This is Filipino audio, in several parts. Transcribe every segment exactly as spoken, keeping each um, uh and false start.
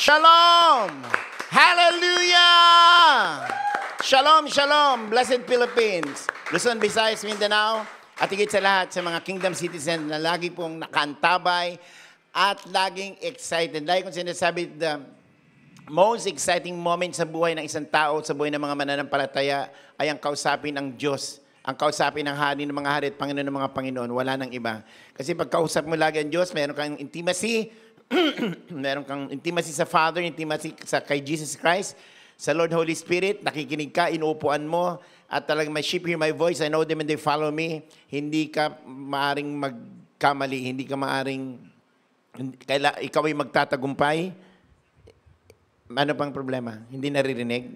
Shalom! Hallelujah! Shalom, shalom, blessed Philippines, Luzon, Visayas, Mindanao, at higit sa lahat sa mga kingdom citizens na lagi pong nakantabay at laging excited. Lagi kong sinasabi, the most exciting moment sa buhay ng isang tao, sa buhay ng mga mananampalataya, ay ang kausapin ng Diyos. Ang kausapin ng hari ng mga hari at Panginoon ng mga Panginoon, wala nang iba. Kasi pag kausap mo lagi ang Diyos, meron kang intimacy, meron kang intimacy sa Father, intimacy sa kay Jesus Christ, sa Lord Holy Spirit, nakikinig ka, inuupuan mo, at talagang my sheep hear my voice, I know them and they follow me. Hindi ka maaring magkamali, hindi ka maaring, kaila, ikaw ay magtatagumpay. Ano pang problema? Hindi naririnig?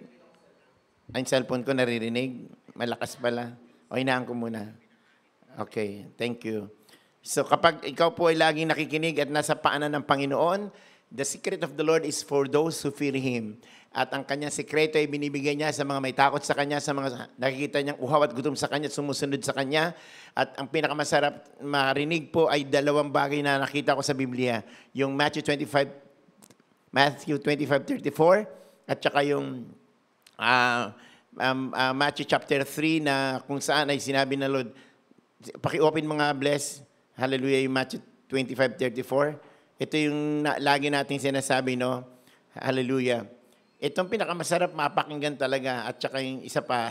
Ang cellphone ko naririnig? Malakas pala. O, hinaan ko muna. Okay, thank you. So kapag ikaw po ay laging nakikinig at nasa paanan ng Panginoon, the secret of the Lord is for those who fear Him. At ang kanyang sekreto ay binibigay niya sa mga may takot sa Kanya, sa mga nakikita niyang uhaw at gutom sa Kanya, sumusunod sa Kanya. At ang pinakamasarap marinig po ay dalawang bagay na nakita ko sa Biblia. Yung Matthew twenty-five, Matthew twenty-five thirty-four, at saka yung uh, um, uh, Matthew chapter three na kung saan ay sinabi na Lord, paki-open mga bless. Hallelujah, yung Matthew twenty-five thirty-four. Ito yung na, lagi nating sinasabi, no? Hallelujah. Itong pinakamasarap mapakinggan talaga. At saka yung isa pa,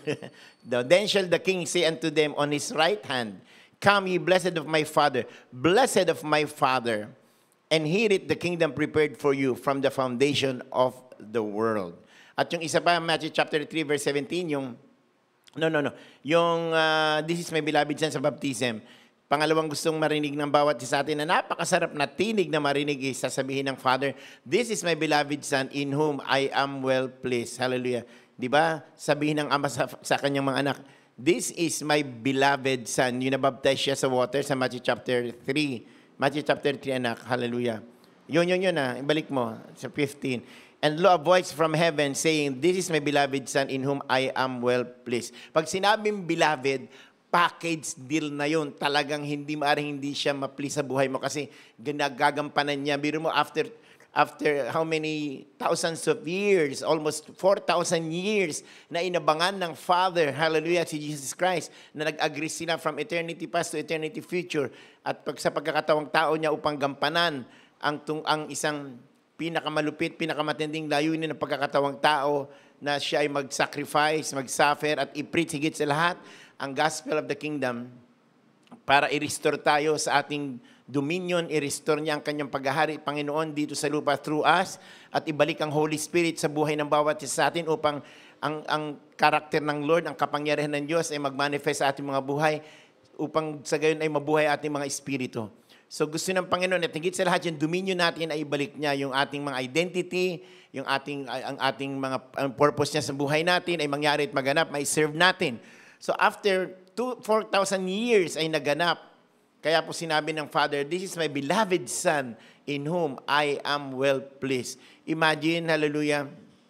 then shall the king say unto them on his right hand, come ye blessed of my Father, blessed of my Father, and inherit the kingdom prepared for you from the foundation of the world. At yung isa pa, Matthew chapter three, verse seventeen, yung, no, no, no, yung, uh, this is my beloved son sa baptism. Pangalawang gustong marinig ng bawat isa sa atin na napakasarap na tinig na marinig is sasabihin ng Father, this is my beloved Son in whom I am well pleased. Hallelujah. Di ba? Sabihin ng Ama sa, sa kanyang mga anak, this is my beloved Son. Yung nabaptize siya sa water sa Matthew chapter three. Matthew chapter three, anak. Hallelujah. Yun, yun, yun na. Ibalik mo sa fifteen. And lo, a voice from heaven saying, this is my beloved Son in whom I am well pleased. Pag sinabing beloved, package deal na yun. Talagang hindi maaaring hindi siya ma-please sa buhay mo kasi ginagagampanan niya. Biro mo, after, after how many thousands of years, almost four thousand years, na inabangan ng Father, hallelujah, si Jesus Christ, na nag-agree sila from eternity past to eternity future. At pag sa pagkakatawang tao niya upang gampanan ang, tung, ang isang pinakamalupit, pinakamatinding layunin ng pagkakatawang tao na siya ay mag-sacrifice, mag-suffer at i-preach higit sa lahat ang gospel of the kingdom para i-restore tayo sa ating dominion, i-restore niya ang kanyang paghahari, Panginoon, dito sa lupa through us at ibalik ang Holy Spirit sa buhay ng bawat isa sa atin upang ang, ang karakter ng Lord, ang kapangyarihan ng Diyos ay mag-manifest sa ating mga buhay upang sa gayon ay mabuhay ating mga espiritu. So gusto ng Panginoon at higit sa lahat yung dominion natin ay ibalik niya yung ating mga identity, yung ating, ang ating mga ang purpose niya sa buhay natin ay mangyari at maganap, may serve natin. So after four thousand years ay naganap. Kaya po sinabi ng Father, this is my beloved Son in whom I am well pleased. Imagine, hallelujah,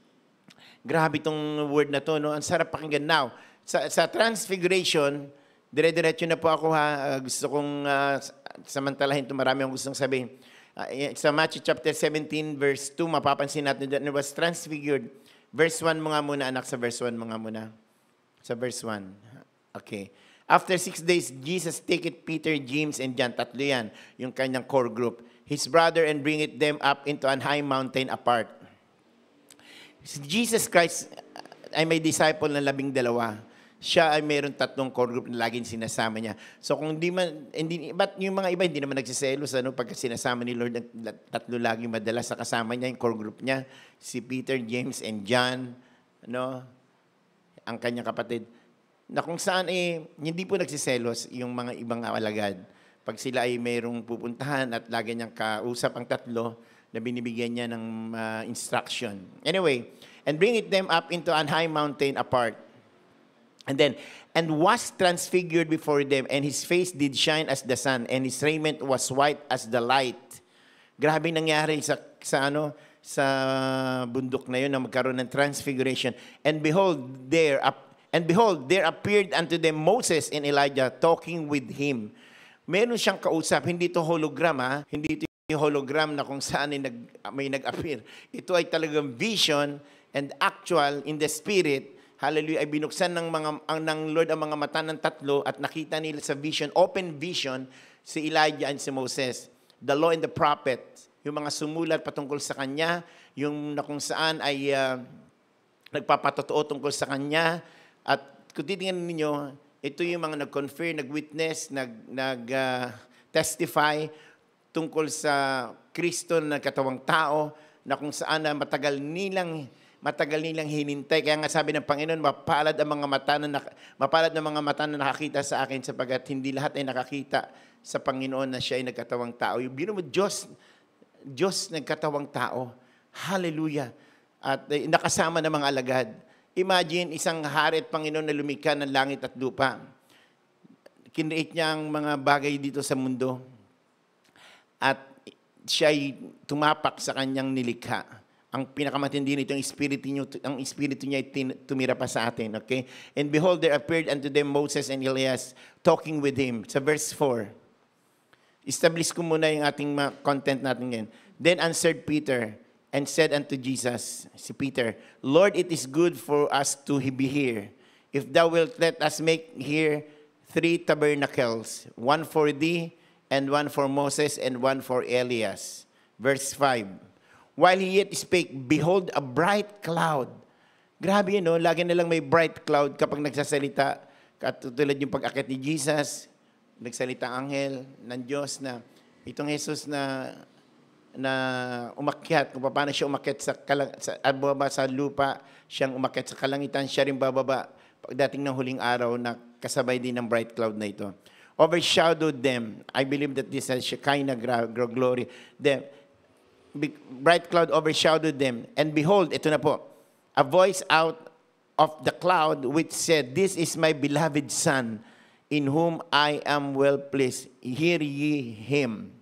grabe itong word na to, no? Ang sarap pakinggan. Now, sa, sa Transfiguration, dire-diretso na po ako ha, uh, gusto kong uh, samantalahin ito, marami akong gustong sabihin. Uh, sa Matthew chapter seventeen, verse two, mapapansin natin that it was transfigured. Verse one mo nga muna, anak, sa verse one mo nga muna. Sa verse one. Okay. After six days, Jesus take it Peter, James, and John. Tatlo yan, yung kanyang core group. His brother, and bring it them up into an high mountain apart. Jesus Christ ay may disciple na labing dalawa. Siya ay mayroon tatlong core group na laging sinasama niya. So kung di man, hindi, ba't yung mga iba hindi naman nagsiselos, ano, pagka sinasama ni Lord, tatlo laging madalas sa kasama niya, yung core group niya, si Peter, James, and John, ano, ang kanyang kapatid, na kung saan eh, hindi po nagsiselos yung mga ibang alagad. Pag sila ay mayroong pupuntahan at lagi niyang kausap ang tatlo na binibigyan niya ng uh, instruction. Anyway, and bring it them up into an high mountain apart. And then, and was transfigured before them, and his face did shine as the sun, and his raiment was white as the light. Grabe nangyari sa, sa ano, sa bundok na yun na magkaroon ng transfiguration. And behold, there and behold, there appeared unto them Moses and Elijah talking with him. Meron siyang kausap, hindi ito hologram ha, hindi ito hologram na kung saan ay nag, may nag-appear. Ito ay talagang vision and actual in the spirit. Hallelujah, ay binuksan ng, mga, ang, ng Lord ang mga mata ng tatlo at nakita nila sa vision, open vision, si Elijah and si Moses. The law and the prophets, yung mga sumulat patungkol sa kanya, yung na kung saan ay uh, nagpapatotoo tungkol sa kanya. At kung titingnan ninyo, ito yung mga nag-confer, nag-witness, nag, nag uh, testify tungkol sa Kristo na katawang tao na kung saan na matagal nilang matagal nilang hinintay. Kaya nga sabi ng Panginoon, mapalad ang mga mata na mapalad ang mga mata na nakakita sa akin sapagkat hindi lahat ay nakakita sa Panginoon na siya ay nagkatawang tao. Yung bino mo, Diyos, Diyos nagkatawang tao. Hallelujah. At eh, nakasama ng mga alagad. Imagine isang hari at Panginoon na lumikha ng langit at lupa. Kinreate niya ang mga bagay dito sa mundo. At siya'y tumapak sa kanyang nilikha. Ang pinakamatindi nito, ang espiritu niya, ang espiritu niya ay tumira pa sa atin. Okay? And behold, there appeared unto them Moses and Elias talking with him. Sa verse four. Establish ko muna yung ating content natin ngayon. Then answered Peter and said unto Jesus, si Peter, Lord, it is good for us to be here. If thou wilt let us make here three tabernacles, one for thee, and one for Moses, and one for Elias. Verse five. While he yet spake, behold, a bright cloud. Grabe yun, no? Lagi na lang may bright cloud kapag nagsasalita. Katulad yung pag-akit ni Jesus, nagsalita ang anghel ng Diyos na itong Jesus na na umakyat, kung paano siya umakyat sa, kalang, sa, bababa sa lupa, siyang umakyat sa kalangitan, siya rin bababa pagdating ng huling araw na kasabay din ng bright cloud na ito. Overshadowed them. I believe that this is Shekinah glory. The bright cloud overshadowed them. And behold, ito na po, a voice out of the cloud which said, This is my beloved Son, in whom I am well pleased. Hear ye him.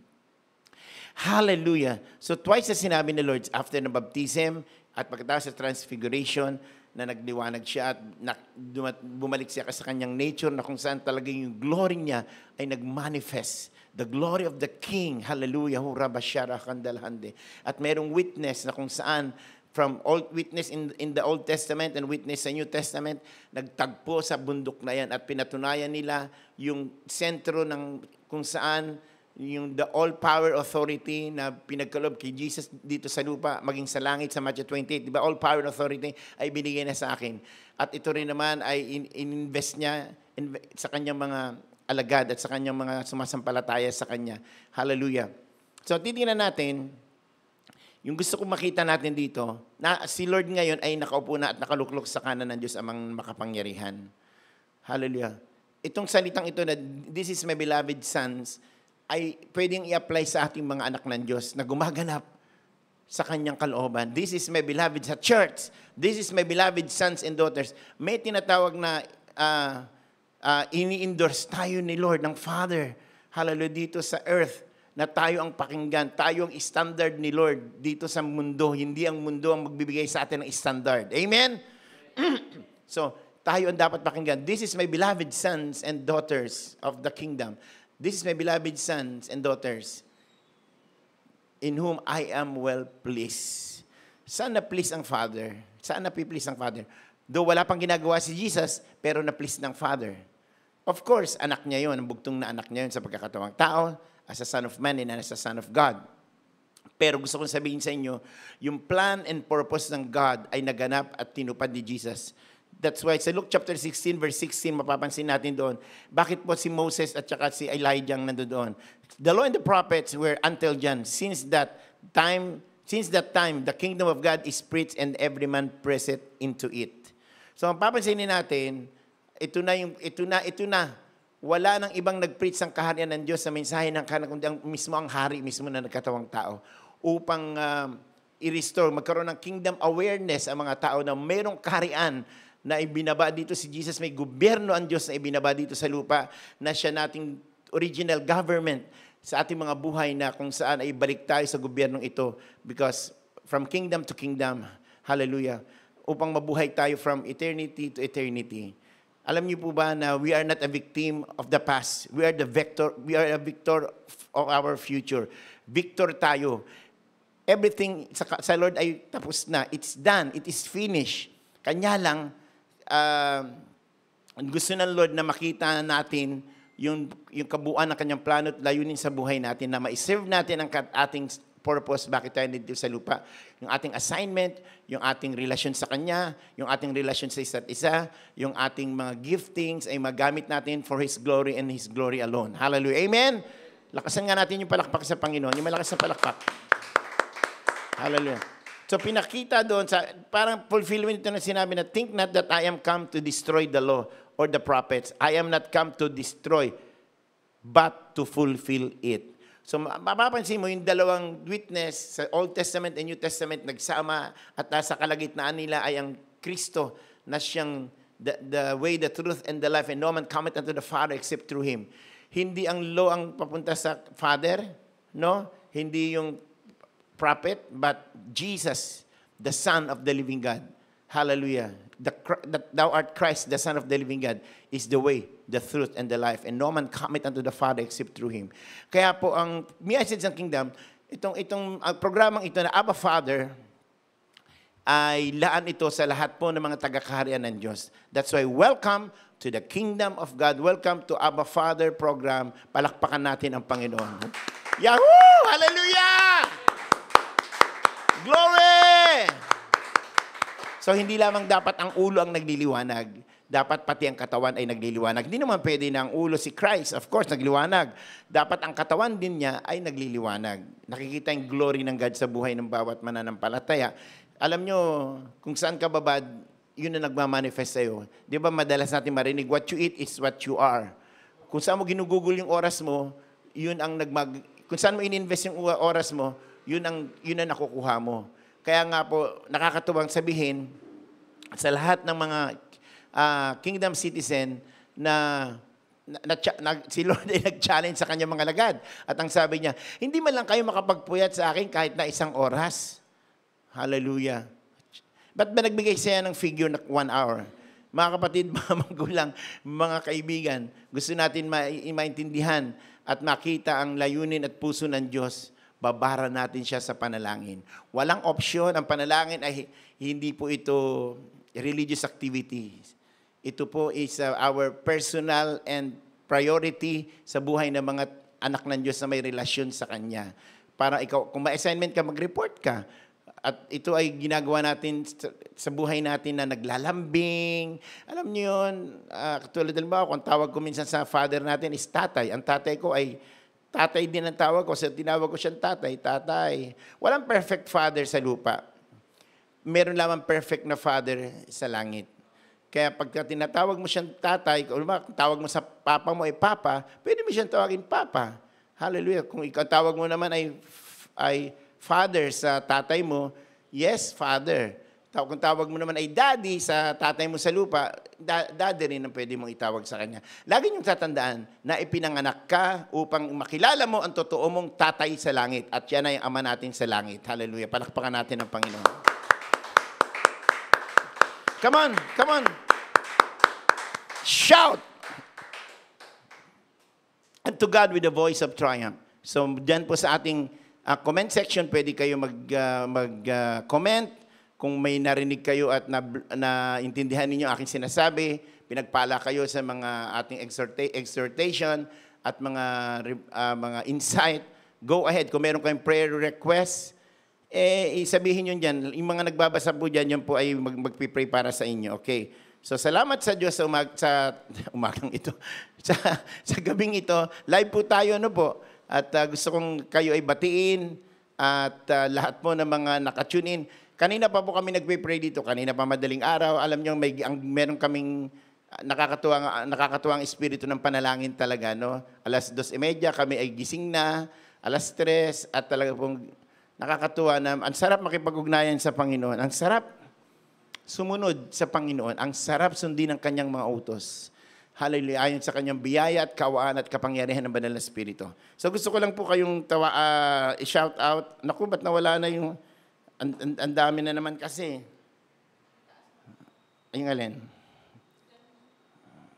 Hallelujah. So twice na sinabi ni Lord after ng baptism at pagkatapos sa transfiguration, na nagdiwanag siya at bumalik siya sa kanyang nature na kung saan talaga yung glory niya ay nagmanifest. The glory of the King. Hallelujah. Hura basyara kandalhande. At merong witness na kung saan from old witness in, in the Old Testament and witness sa New Testament, nagtagpo sa bundok na yan at pinatunayan nila yung sentro ng kung saan yung the all-power authority na pinagkalob kay Jesus dito sa lupa, maging sa langit sa Matthew twenty-eight. Di ba? All-power authority ay binigay na sa akin. At ito rin naman ay in-invest niya in, sa kanyang mga alagad at sa kanyang mga sumasampalataya sa kanya. Hallelujah. So, titingnan natin, yung gusto kong makita natin dito, na si Lord ngayon ay nakaupo na at nakaluklok sa kanan ng Diyos amang makapangyarihan. Hallelujah. Itong salitang ito na, this is my beloved sons, ay pwedeng i-apply sa ating mga anak ng Diyos na gumaganap sa kanyang kalooban. This is my beloved sa church. This is my beloved sons and daughters. May tinatawag na uh, uh, ini-endorse tayo ni Lord, ng Father. Hallelujah, dito sa earth na tayo ang pakinggan. Tayo ang standard ni Lord dito sa mundo. Hindi ang mundo ang magbibigay sa atin ng standard. Amen? So, tayo ang dapat pakinggan. This is my beloved sons and daughters of the kingdom. This is my beloved sons and daughters, in whom I am well pleased. Saan na-please ang Father? Saan na-please ang Father? Though wala pang ginagawa si Jesus, pero na-please ng Father. Of course, anak niya yun, ang bugtong na anak niya yun sa pagkakatawang tao, as a son of man and as a son of God. Pero gusto kong sabihin sa inyo, yung plan and purpose ng God ay naganap at tinupad ni Jesus. That's why sa Luke chapter sixteen, verse sixteen, mapapansin natin doon, bakit po si Moses at saka si Elijah ang nandoon? The law and the prophets were until John. Since that time, since that time, the kingdom of God is preached and every man presseth into it. So, mapapansinin natin, ito na, yung, ito na, ito na. Wala nang ibang nag-preach ng kaharian ng Diyos sa mensahe ng kaharian, kundi ang mismo ang hari, mismo na nagkatawang tao, upang uh, i-restore, magkaroon ng kingdom awareness ang mga tao na mayroong kaharian na ibinaba dito si Jesus, may gobyerno ang Diyos na ibinaba dito sa lupa, na siya nating original government sa ating mga buhay na kung saan ay balik tayo sa gobyernong ito because from kingdom to kingdom, hallelujah, upang mabuhay tayo from eternity to eternity. Alam niyo po ba na we are not a victim of the past. We are the vector, we are a victor of our future. Victor tayo. Everything sa, sa Lord ay tapos na. It's done. It is finished. Kanya lang, uh, gusto ng Lord na makita natin yung, yung kabuuan ng kanyang plano at layunin sa buhay natin, na ma-serve natin ang ating purpose, bakit tayo nandito sa lupa, yung ating assignment, yung ating relasyon sa Kanya, yung ating relasyon sa isa't isa, yung ating mga giftings ay magamit natin for His glory and His glory alone. Hallelujah. Amen? Lakasan nga natin yung palakpak sa Panginoon. Yung malakas na palakpak. Hallelujah. So pinakita doon, sa, parang fulfillment ito na sinabi na, think not that I am come to destroy the law or the prophets. I am not come to destroy, but to fulfill it. So mapapansin mo yung dalawang witness sa Old Testament and New Testament nagsama at nasa kalagitnaan nila ay ang Kristo na siyang the, the way, the truth, and the life, and no man cometh unto the Father except through Him. Hindi ang law ang papunta sa Father, no? Hindi yung prophet, but Jesus, the Son of the living God. Hallelujah. The, that thou art Christ, the Son of the living God, is the way, the truth, and the life. And no man cometh unto the Father except through Him. Kaya po, ang message ng Kingdom, itong, itong uh, programang ito na Abba Father, ay laan ito sa lahat po ng mga taga-kaharian ng Diyos. That's why, welcome to the Kingdom of God. Welcome to Abba Father program. Palakpakan natin ang Panginoon. Yahoo! Hallelujah! Glory! So, hindi lamang dapat ang ulo ang nagliliwanag. Dapat pati ang katawan ay nagliliwanag. Hindi naman pwede na ang ulo si Christ, of course, nagliliwanag. Dapat ang katawan din niya ay nagliliwanag. Nakikita yung glory ng God sa buhay ng bawat mananampalataya. Alam nyo, kung saan ka babad, yun na nagmamanifest sa'yo. Di ba madalas natin marinig, what you eat is what you are. Kung saan mo ginugugol yung oras mo, yun ang nagmag... Kung saan mo ininvest yung oras mo, yun ang, yun ang nakukuha mo. Kaya nga po, nakakatuwang sabihin sa lahat ng mga uh, kingdom citizen na, na, na, na si Lord ay nag-challenge sa kanyang mga lagad. At ang sabi niya, hindi man lang kayo makapagpuyat sa akin kahit na isang oras. Hallelujah. Ba't ba nagbigay siya ng figure na one hour? Mga kapatid, mga magulang, mga kaibigan, gusto natin ma- maintindihan at makita ang layunin at puso ng Diyos. Babara natin siya sa panalangin. Walang opsyon. Ang panalangin ay hindi po ito religious activities. Ito po is uh, our personal and priority sa buhay ng mga anak ng Diyos na may relasyon sa Kanya. Para ikaw, kung may assignment ka, mag-report ka. At ito ay ginagawa natin sa, sa buhay natin na naglalambing. Alam niyo yun, uh, katulad din ba, kung tawag ko minsan sa father natin is tatay. Ang tatay ko ay tatay din ang tawag ko. So, tinawag ko siyang tatay, tatay. Walang perfect father sa lupa. Meron lamang perfect na father sa langit. Kaya pagka tinatawag mo siyang tatay, kung tawag mo sa papa mo ay papa, pwede mo siyang tawagin papa. Hallelujah. Kung ikaw tawag mo naman ay, ay father sa tatay mo, yes, father. Kung tawag mo naman ay daddy sa tatay mo sa lupa, da- daddy rin ang pwede mong itawag sa kanya. Lagi niyong tatandaan na ipinanganak ka upang makilala mo ang totoo mong tatay sa langit. At yan ay ang ama natin sa langit. Hallelujah. Palakpakan natin ang Panginoon. Come on, come on. Shout! And to God with a voice of triumph. So, dyan po sa ating uh, comment section, pwede kayo mag-comment. Uh, mag, uh, comment. Kung may narinig kayo at na, na intindihan ninyo aking sinasabi, pinagpala kayo sa mga ating exhorta- exhortation at mga uh, mga insight, go ahead. Kung meron kayong prayer request, eh, isabihin nyo dyan. Yung mga nagbabasa po dyan, yun po ay mag, magpipray para sa inyo. Okay? So, salamat sa Diyos sa, umag, sa umagang ito. sa, sa gabing ito. Live po tayo, ano po? At uh, gusto kong kayo ay batiin at uh, lahat po ng mga nakatune in. Kanina pa po kami nagpe-pray dito. Kanina pa madaling araw. Alam niyo, may, ang, meron kaming nakakatuwang, nakakatuwang espiritu ng panalangin talaga. No? Alas dos e media, kami ay gising na. Alas tres, at talaga pong nakakatuwa na ang sarap makipag-ugnayan sa Panginoon. Ang sarap sumunod sa Panginoon. Ang sarap sundin ang kanyang mga utos. Hallelujah. Ayon sa kanyang biyaya at kawaan at kapangyarihan ng banal na espiritu. So gusto ko lang po kayong tawa, uh, i-shout out. Naku, ba't nawala na yung... Ang, ang, ang dami na naman kasi. Ayun alin.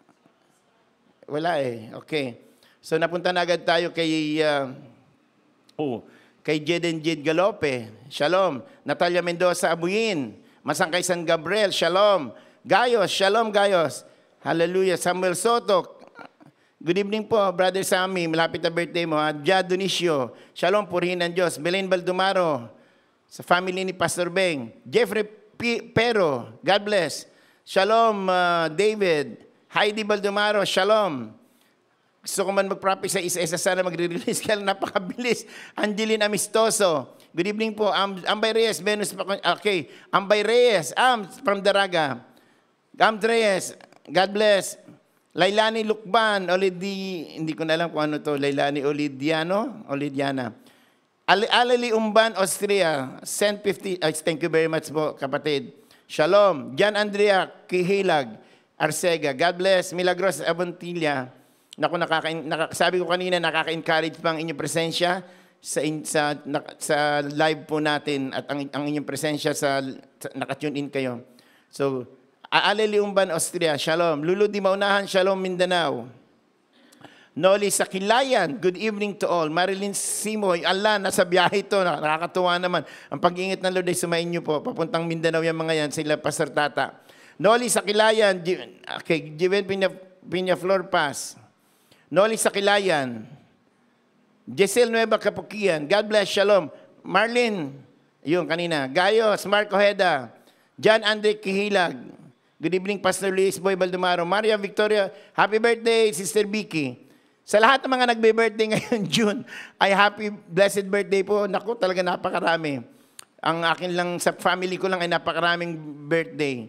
Wala eh. Okay. So napunta na agad tayo kay uh, oh, kay Jed and Jed Galope. Shalom. Natalia Mendoza Abuyin. Masangkay San Gabriel. Shalom. Gayos. Shalom Gayos. Hallelujah. Samuel Soto. Good evening po, Brother Sammy. Malapit na birthday mo. Jad Donicio. Shalom, purihin ng Diyos. Belen Baldomaro. Sa family ni Pastor Beng. Jeffrey P. Pero. God bless. Shalom, uh, David. Heidi Baldomaro. Shalom. Gusto ko man mag-prophesy sa isa-isa, sana magre-release. Kaya napakabilis. Angeline Amistoso. Good evening po. Am Ambay Reyes. Venus. Okay. Ambay Reyes. Am from Daraga. Am Reyes. God bless. Lailani Lukban, Olidi, hindi ko na alam kung ano to, Lailani Olidiano, Olidiana. Al Alali Umban, Austria, Saint fifty, uh, thank you very much po, kapatid. Shalom. Jan Andrea Kihilag, Arcega. God bless. Milagros Abontilla. Naku, nakaka nakaka sabi ko kanina, nakaka-encourage pa ang inyong presensya sa, in, sa, na, sa live po natin at ang, ang inyong presensya sa, sa nakatune in kayo. So, Aleli Umban, Austria, shalom. Lulu Di Maunahan, shalom, Mindanao. Noli Sakilayan, good evening to all. Marilyn Simoy, ala, nasa biyahe ito, nakakatuwa naman. Ang pag-iingit ng Lord ay sumayin niyo po. Papuntang Mindanao yung mga yan, sila Pastor Tata. Noli Sakilayan, okay, Jiven Pinya, Pinya Flor Pass. Noli Sakilayan. Jesel Nueva Kapukian, God bless, shalom. Marlene, yun kanina. Gayos, Marco Heda. John Andre Kihilag. Good evening, Pastor Luis Boy Baldomaro. Maria Victoria, happy birthday, Sister Vicky. Sa lahat ng mga nagbe-birthday ngayon, June, ay happy, blessed birthday po. Naku, talaga napakarami. Ang akin lang, sa family ko lang ay napakaraming birthday.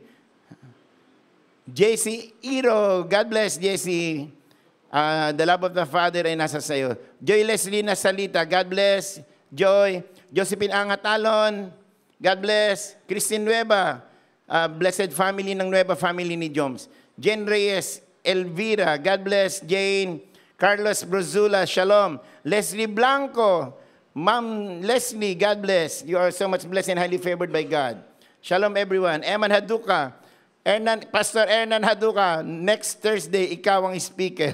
J C Iro, God bless, J C. Uh, the love of the Father ay nasa sayo. Joy Leslie Nasalita, God bless. Joy. Josephine Angatalon, God bless. Christine Nueva. Uh, blessed family ng Nueva family ni Joms. Jane Reyes, Elvira, God bless. Jane, Carlos Brozula, shalom. Leslie Blanco, Ma'am Leslie, God bless. You are so much blessed and highly favored by God. Shalom everyone. Eman Haduka, Ernan, Pastor Ernan Haduka, next Thursday, ikaw ang speaker.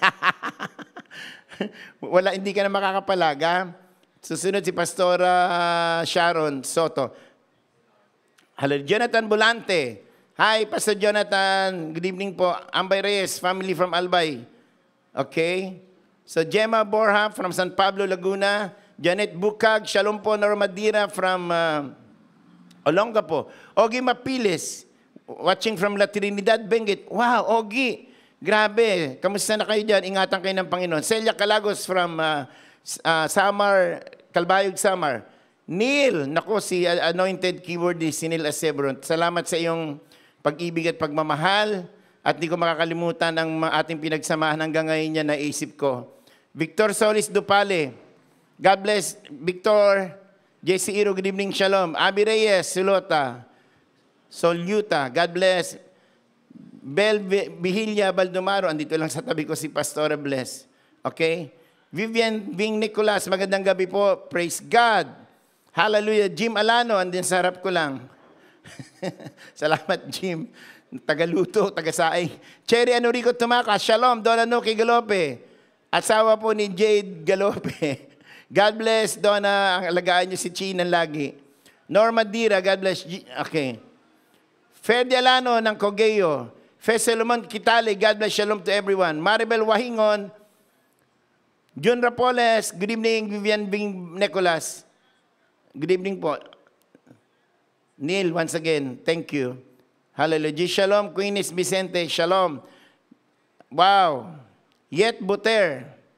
Wala, hindi ka na makakapalag, ha? Susunod si Pastora Sharon Soto. Hello, Jonathan Bulante. Hi, Pastor Jonathan. Good evening po. Ambay Reyes, family from Albay. Okay. So, Gemma Borja from San Pablo, Laguna. Janet Bukag, shalom po, Normadira from uh, Olongapo. Ogie Mapilis, watching from La Trinidad, Benguet. Wow, Ogie. Grabe. Kamusta na kayo dyan? Ingatan kayo ng Panginoon. Celia Calagos from uh, uh, Samar, Calbayog, Samar. Neil, nako si anointed keywordist, si Neil Asebron. Salamat sa iyong pag-ibig at pagmamahal at di ko makakalimutan ang ating pinagsamahan hanggang ngayon niya naisip ko. Victor Solis Dupale, God bless. Victor, J C Iro, good evening, shalom. Abi Reyes, Sulota, Soluta, God bless. Bel Bihilya Baldomaro, andito lang sa tabi ko si Pastora Bless. Okay? Vivian Bing Nicolas, magandang gabi po. Praise God. Hallelujah. Jim Alano, andin sa harap ko lang. Salamat, Jim. Tagaluto, tagasaing. Cherry Anurico Tumaca, shalom. Donna Nuki Galope. Asawa po ni Jade Galope. God bless, Donna. Ang alagaan niyo si Chinan lagi. Norma Dira, God bless. Okay. Ferdi Alano ng Cogeo. Fe Solomon Kitale, God bless. Shalom to everyone. Maribel Wahingon. Jun Rapoles, good evening. Vivian Bing Nicolas. Good evening po. Neil, once again, thank you. Hallelujah. Shalom, Queenis Vicente, shalom. Wow. Yet Buter.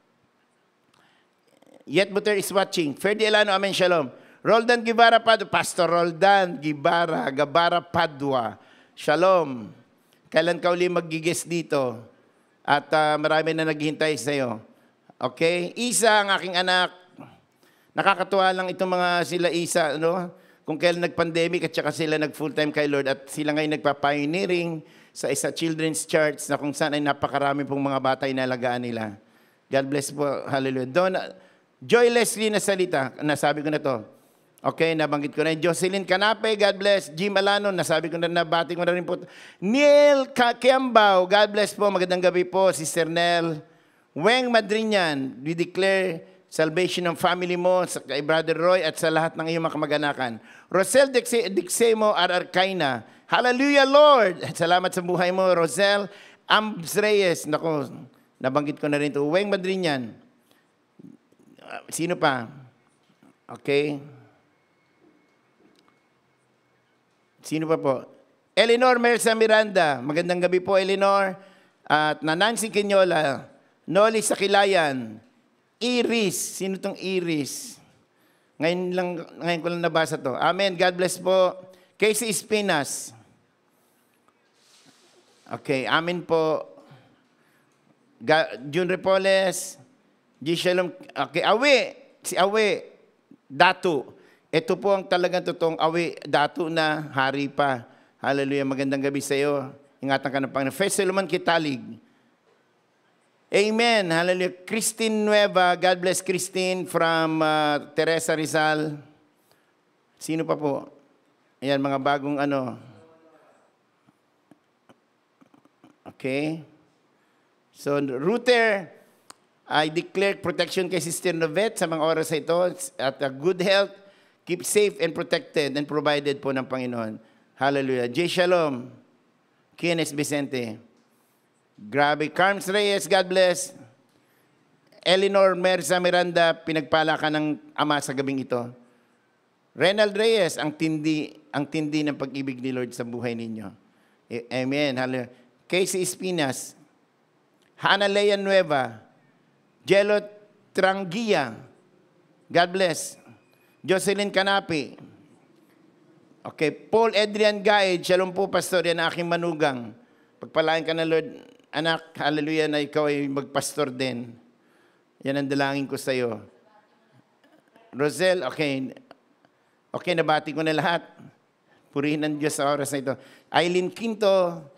Yet Buter is watching. Ferdi Elano, amen, shalom. Roldan Gibara Padua. Pastor Roldan Gibara, Gabara Padua. Shalom. Kailan ka uli mag-guest dito? At uh, marami na naghihintay sa iyo. Okay? Isa, ang aking anak. Nakakatuwa lang itong mga sila Isa, no? Kung kailan nag-pandemic at saka sila nag-full-time kay Lord at sila ngayon nagpa-pioneering sa isa children's church na kung saan ay napakarami pong mga bata inalagaan nila. God bless po. Hallelujah. Don, Joy Leslie na salita, nasabi ko na to. Okay, nabanggit ko na. Jocelyn Canape, God bless. Jim Alano, nasabi ko na, nabati ko na rin po. Neil Kiambao, God bless po. Magandang gabi po, Sister Nel. Weng Madrinian, we declare salvation ng family mo, sa kay Brother Roy at sa lahat ng iyong mga kamag-anakan. Rosel Dixemo Ararcaina, hallelujah Lord! Salamat sa buhay mo, Rosel. Ambs Reyes, naku, nabanggit ko na rin ito. Weng Madrinian. Uh, sino pa? Okay. Sino pa po? Eleanor Mersa Miranda. Magandang gabi po, Eleanor. At na Nancy Quinola. Noli Sakilayan. Iris. Sino tong Iris? Ngayon, lang, ngayon ko lang nabasa to. Amen. God bless po. Casey Espinas. Okay. Amen po. Ga June Repoles. G. Shalom. Okay. Awe. Si Awe. Datu. Ito po ang talagang totoong awi, datu na hari pa. Hallelujah, magandang gabi sa iyo. Ingatan ka ng Panginoon. First Solomon Kitalig. Amen, hallelujah. Christine Nueva, God bless Christine from uh, Teresa Rizal. Sino pa po? Ayan, mga bagong ano. Okay. So, Ruther, I declare protection kay Sister Novette sa mga oras na ito at uh, good health. Keep safe and protected and provided po ng Panginoon. Hallelujah. J. Shalom. Kenneth Vicente. Grabe. Carms Reyes, God bless. Eleanor Merza Miranda, pinagpala ka ng Ama sa gabing ito. Renald Reyes, ang tindi, ang tindi ng pag-ibig ni Lord sa buhay ninyo. Amen. Hallelujah. Casey Espinas. Hannah Lea Nueva. Jello Trangia. God bless. Jocelyn Canapi. Okay, Paul Adrian Gaid, shalom po, pastor, yan ang aking manugang. Pagpalain ka na, Lord, anak, hallelujah, na ikaw ay magpastor din. Yan ang dalangin ko sa iyo. Rosel, okay. Okay, nabati ko na lahat. Purihin ng Diyos sa oras na ito. Aileen Quinto.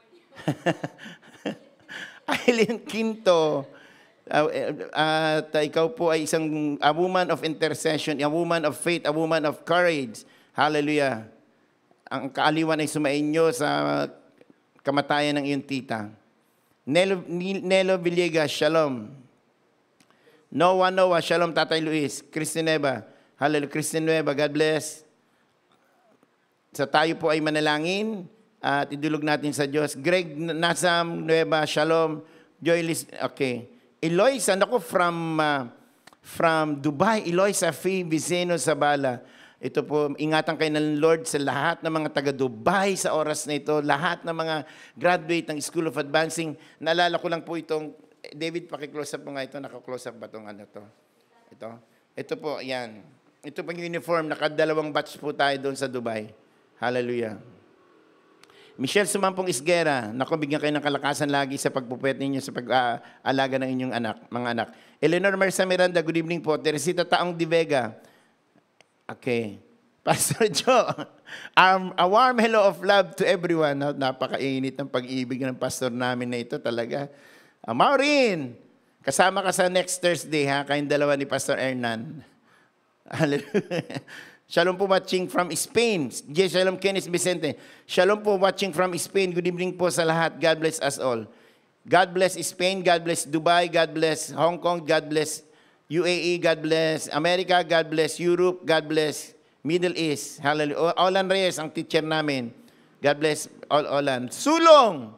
Aileen Quinto. Uh, at uh, ikaw po ay isang a woman of intercession, a woman of faith, a woman of courage. Hallelujah. Ang kaaliwan ay sumainyo sa kamatayan ng iyong tita. Nelo, Nelo Villegas, shalom. Noah Noah, shalom Tatay Luis. Cristineva, hallelujah. Cristineva, God bless. Sa tayo po ay manalangin at idulog natin sa Diyos. Greg Nasam Nueva, shalom. Joylis, okay. Eloisa, ako from, uh, from Dubai, Eloisa Fee Viceno Zabala. Ito po, ingatan kayo ng Lord sa lahat ng mga taga-Dubai sa oras na ito, lahat ng mga graduate ng School of Advancing. Naalala ko lang po itong, David, paki-close up mo nga ito, naka-close up ba itong ano to? Ito. Ito po, yan. Ito pang uniform, nakadalawang batch po tayo doon sa Dubai. Hallelujah. Michelle Sumampong Isguera, naku, bigyan kayo ng kalakasan lagi sa pagpupwet ninyo sa pag-aalaga ng inyong anak, mga anak. Eleanor Marisa Miranda, good evening po. Teresita Taong Di Vega. Okay. Pastor Joe, um, a warm hello of love to everyone. Napakainit ng pag-ibig ng pastor namin na ito talaga. Uh, Maureen, kasama ka sa next Thursday, ha? Kayong dalawa ni Pastor Hernan. Hallelujah. Shalom po watching from Spain. Yes, shalom Kenneth Vicente. Shalom po watching from Spain. Good evening po sa lahat. God bless us all. God bless Spain. God bless Dubai. God bless Hong Kong. God bless U A E. God bless America. God bless Europe. God bless Middle East. Hallelujah. Olan Reyes, ang teacher namin. God bless all Olan. Sulong!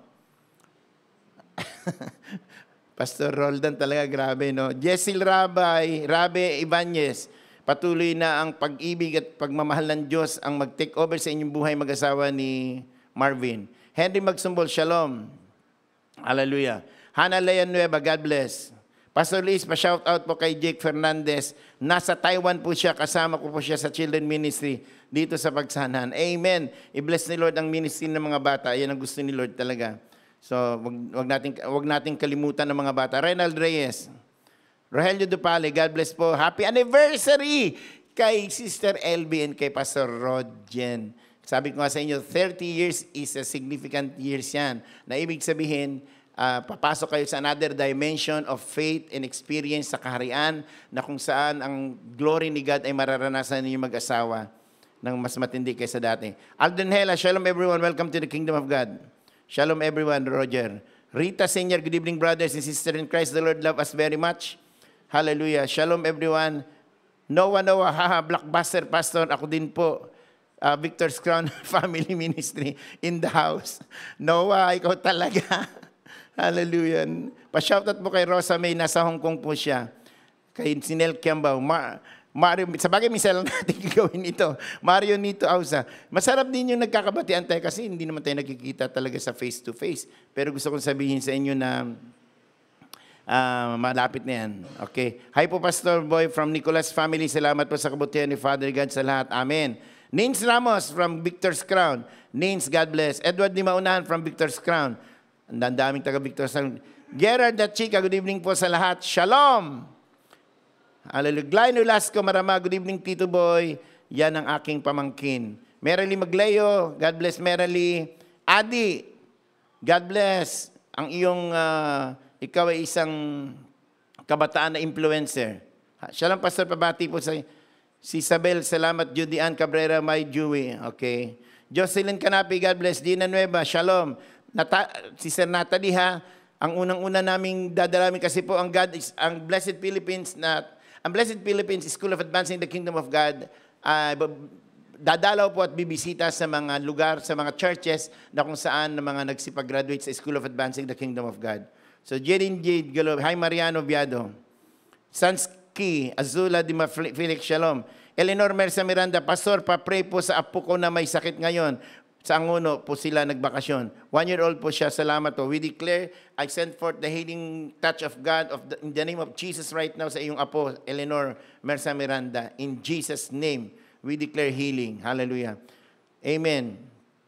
Pastor Roldan talaga, grabe, no? Jessil Rabay, Rabe Ibanez. Patuloy na ang pag-ibig at pagmamahal ng Diyos ang mag-take over sa inyong buhay mag-asawa ni Marvin. Henry Magsumbol, shalom. Hallelujah. Hannah Lea Nueva, God bless. Pastor Liz, pa-shout out po kay Jake Fernandez. Nasa Taiwan po siya, kasama ko po siya sa Children Ministry dito sa Pagsanhan. Amen. I-bless ni Lord ang ministry ng mga bata. Yan ang gusto ni Lord talaga. So, wag, wag, natin, wag natin kalimutan ng mga bata. Renald Reyes. Rogelio Dupale, God bless po. Happy anniversary kay Sister L B and kay Pastor Rodjen. Sabi ko nga sa inyo, thirty years is a significant years yan. Na ibig sabihin, uh, papasok kayo sa another dimension of faith and experience sa kaharian na kung saan ang glory ni God ay mararanasan ninyong mag-asawa ng mas matindi kaysa dati. Alden Hela, shalom everyone. Welcome to the Kingdom of God. Shalom everyone, Roger. Rita Senior, good evening brothers and sisters in Christ. The Lord love us very much. Hallelujah. Shalom everyone. Noah, Noah, haha, blockbuster pastor. Ako din po. Uh, Victor's Crown Family Ministry in the house. Noah, ikaw talaga. Hallelujah. Pa-shoutout mo kay Rosa May, nasa Hong Kong po siya. Kay Sinel Kiambao. Ma Mario, sa bagay, minsan lang natin gawin ito. Mario Nito Ausa. Masarap din yung nagkakabatian tayo kasi hindi naman tayo nakikita talaga sa face-to-face. Pero gusto kong sabihin sa inyo na Uh, malapit na yan. Okay. Hi po, Pastor Boy from Nicolas family. Salamat po sa kabutihan ni Father God sa lahat. Amen. Nins Ramos from Victor's Crown. Nins, God bless. Edward Di Maunahan from Victor's Crown. Ang daming taga Victor's Crown. Gerard at Chica, good evening po sa lahat. Shalom! Hallelujah. Glyno Lasco Marama, good evening Tito Boy. Yan ang aking pamangkin. Merely Magleo, God bless Merely. Adi, God bless. Ang iyong... Uh, ikaw ay isang kabataan na influencer. Siya lang, Pastor, pabati po sa si Isabel. Salamat, Judy Ann Cabrera, my Jewy. Okay. Jocelyn Canapi, God bless. Dina Nueva, shalom. Nata Sister Natalie, ha, ang unang-una naming dadalamin kasi po ang God is, ang Blessed Philippines na, ang Blessed Philippines School of Advancing the Kingdom of God, uh, dadalaw po at bibisita sa mga lugar, sa mga churches na kung saan na mga nagsipag-graduate sa School of Advancing the Kingdom of God. So, Jedin Jade, Galo, hi Mariano Viado. Sanski, Azula Di Felix, shalom. Eleanor Mersa Miranda, Pastor, pa-pray po sa apo ko na may sakit ngayon. Sa Anguno po sila nagbakasyon. One year old po siya, salamat po. We declare, I send forth the healing touch of God of the, in the name of Jesus right now sa iyong apo, Eleanor Mersa Miranda. In Jesus' name, we declare healing. Hallelujah. Amen.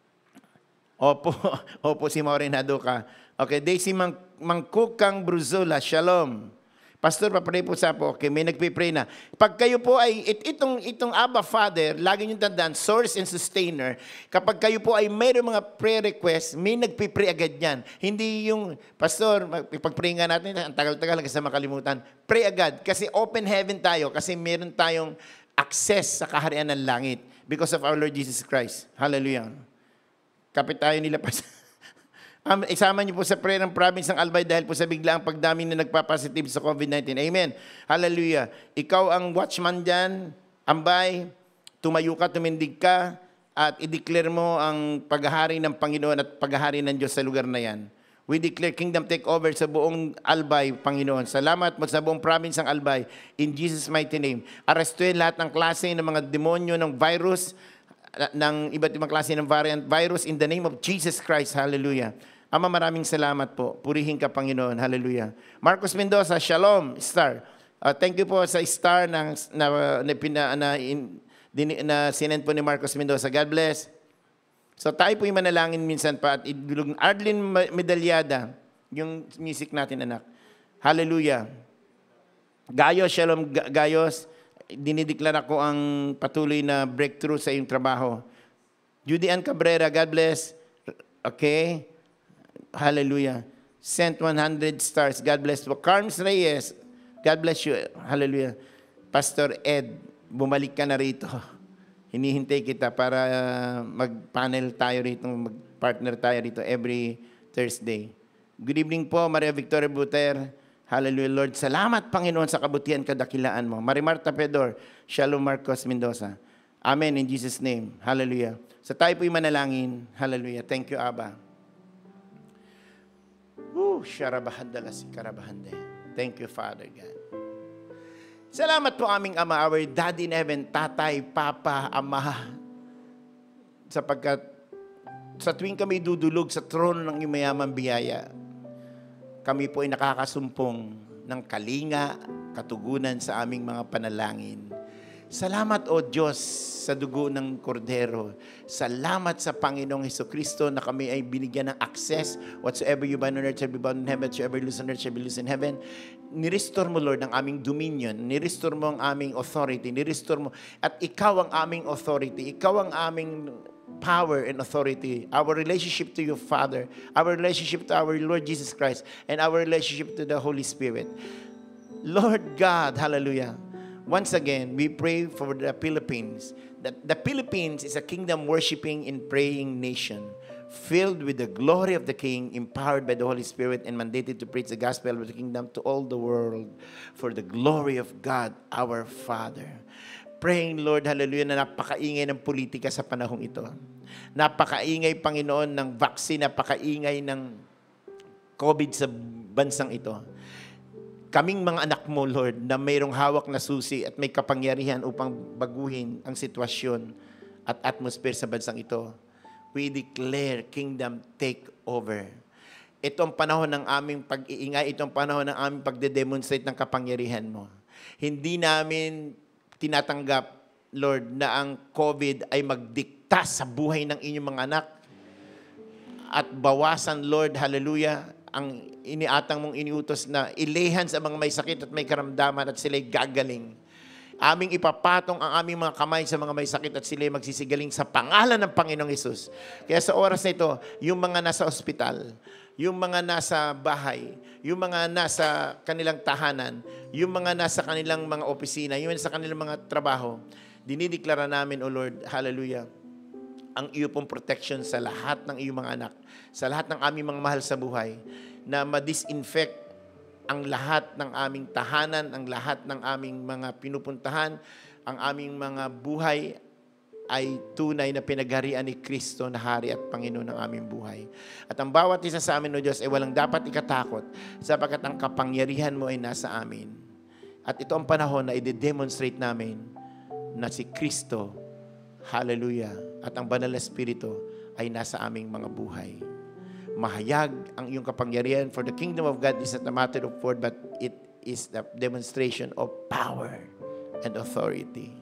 Opo, opo si Maureen Hadoka. Okay, Daisy Mang Mangkukang Bruzola, shalom. Pastor, papray po sa po. Okay, may nagpipray na. Pag kayo po ay, it, itong, itong Abba Father, lagi nyo tandaan, source and sustainer. Kapag kayo po ay mayroong mga prayer requests, may nagpipray agad yan. Hindi yung, Pastor, pag-pray nga natin, ang tagal-tagal hanggang sa makalimutan. Pray agad, kasi open heaven tayo, kasi meron tayong access sa kaharian ng langit because of our Lord Jesus Christ. Hallelujah. Kapit tayo nila, Pastor. Um, isama niyo po sa prayer ng province ng Albay dahil po sa biglaang pagdami na nagpa-positive sa COVID nineteen. Amen. Hallelujah. Ikaw ang watchman dyan, Ambay, tumayo ka, tumindig ka, at i-declare mo ang paghahari ng Panginoon at paghahari ng Diyos sa lugar na yan. We declare kingdom takeover sa buong Albay, Panginoon. Salamat mo sa buong province ng Albay. In Jesus' mighty name. Arestuhin lahat ng klase ng mga demonyo ng virus, ng iba't ibang klase ng variant virus in the name of Jesus Christ. Hallelujah. Ama, maraming salamat po. Purihin ka, Panginoon. Hallelujah. Marcos Mendoza, shalom, star. Uh, thank you po sa star ng, na, na, na, na, in, din, na sinend po ni Marcos Mendoza. God bless. So tayo po yung manalangin minsan pa. At idulog, Arlene Medalyada, yung music natin, anak. Hallelujah. Gayos, shalom, Gayos. Dinideklara ko ang patuloy na breakthrough sa iyong trabaho. Judy Ann Cabrera, God bless. Okay. Hallelujah. Sent one hundred stars. God bless. Carms Reyes, God bless you. Hallelujah. Pastor Ed, bumalik ka na rito. Hinihintay kita para mag-panel tayo rito, mag-partner tayo rito every Thursday. Good evening po, Maria Victoria Buter. Hallelujah, Lord. Salamat, Panginoon, sa kabutihan kadakilaan mo. Marimarta Pedor, Shalom Marcos Mendoza. Amen, in Jesus' name. Hallelujah. Sa tayo po'y manalangin. Hallelujah. Thank you, Abba. Woo, Sharabahanda si Karabahande. Thank you, Father God. Salamat po aming Ama, our Daddy in Heaven, Tatay, Papa, Ama, sapagkat sa tuwing kami dudulog sa trono ng iyong mayamang biyaya, kami po ay nakakasumpong ng kalinga, katugunan sa aming mga panalangin. Salamat, O Diyos, sa dugo ng kordero. Salamat sa Panginoong Hesukristo na kami ay binigyan ng access. Whatsoever you bind on earth shall be bound in heaven. Whatsoever you loose on earth shall be loose in heaven. Nirestore mo, Lord, ang aming dominion. Nirestore mo ang aming authority. Nirestore mo. At ikaw ang aming authority. Ikaw ang aming power and authority, our relationship to your Father, our relationship to our Lord Jesus Christ, and our relationship to the Holy Spirit. Lord God, hallelujah. Once again, we pray for the Philippines. The, the Philippines is a kingdom worshiping and praying nation, filled with the glory of the King, empowered by the Holy Spirit, and mandated to preach the gospel of the kingdom to all the world for the glory of God, our Father. Praying, Lord, hallelujah, na napakaingay ng politika sa panahong ito. Napakaingay, Panginoon, ng vaccine, napakaingay ng COVID sa bansang ito. Kaming mga anak mo, Lord, na mayroong hawak na susi at may kapangyarihan upang baguhin ang sitwasyon at atmosphere sa bansang ito, we declare kingdom take over. Itong panahon ng aming pag-iingay, itong panahon ng aming pagde-demonstrate ng kapangyarihan mo. Hindi namin tinatanggap, Lord, na ang COVID ay magdikta sa buhay ng inyong mga anak at bawasan, Lord, hallelujah, ang iniatang mong iniutos na ilehan sa mga may sakit at may karamdaman at sila'y gagaling. Aming ipapatong ang aming mga kamay sa mga may sakit at sila'y magsisigaling sa pangalan ng Panginoong Hesus. Kaya sa oras na ito, yung mga nasa ospital, yung mga nasa bahay, yung mga nasa kanilang tahanan, yung mga nasa kanilang mga opisina, yung nasa kanilang mga trabaho, dinideklara namin, O Lord, hallelujah, ang iyo pong protection sa lahat ng iyong mga anak, sa lahat ng aming mga mahal sa buhay, na ma-disinfect ang lahat ng aming tahanan, ang lahat ng aming mga pinupuntahan, ang aming mga buhay ay tunay na pinagharian ni Kristo na Hari at Panginoon ng aming buhay. At ang bawat isa sa amin, O Diyos, ay walang dapat ikatakot sapagkat ang kapangyarihan mo ay nasa amin. At ito ang panahon na i-demonstrate namin na si Kristo, hallelujah, at ang Banal na Espiritu ay nasa aming mga buhay. Mahayag ang iyong kapangyarihan, for the kingdom of God is not a matter of word, but it is the demonstration of power and authority.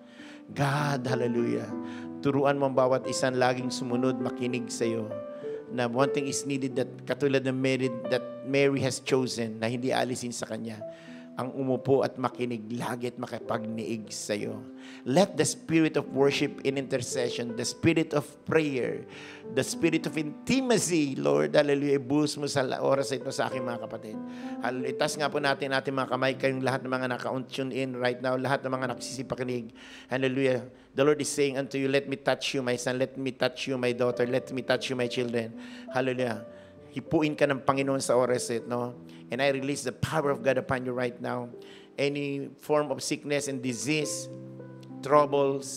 God, hallelujah, turuan mo ang bawat isang laging sumunod, makinig sa iyo, na one thing is needed, that katulad ng Mary, that Mary has chosen, na hindi alisin sa kanya, ang umupo at makinig lagi at makipagniig sa iyo. Let the spirit of worship and intercession, the spirit of prayer, the spirit of intimacy, Lord, hallelujah, ibuhos mo sa oras ito sa aking mga kapatid. Hallelujah. Itas nga po natin natin mga kamay, kayong lahat ng mga naka-tune in right now, lahat ng mga nagsisipakinig. Hallelujah. The Lord is saying unto you, let me touch you, my son. Let me touch you, my daughter. Let me touch you, my children. Hallelujah. Hipuin ka ng Panginoon sa oras ito, no? And I release the power of God upon you right now. Any form of sickness and disease, troubles,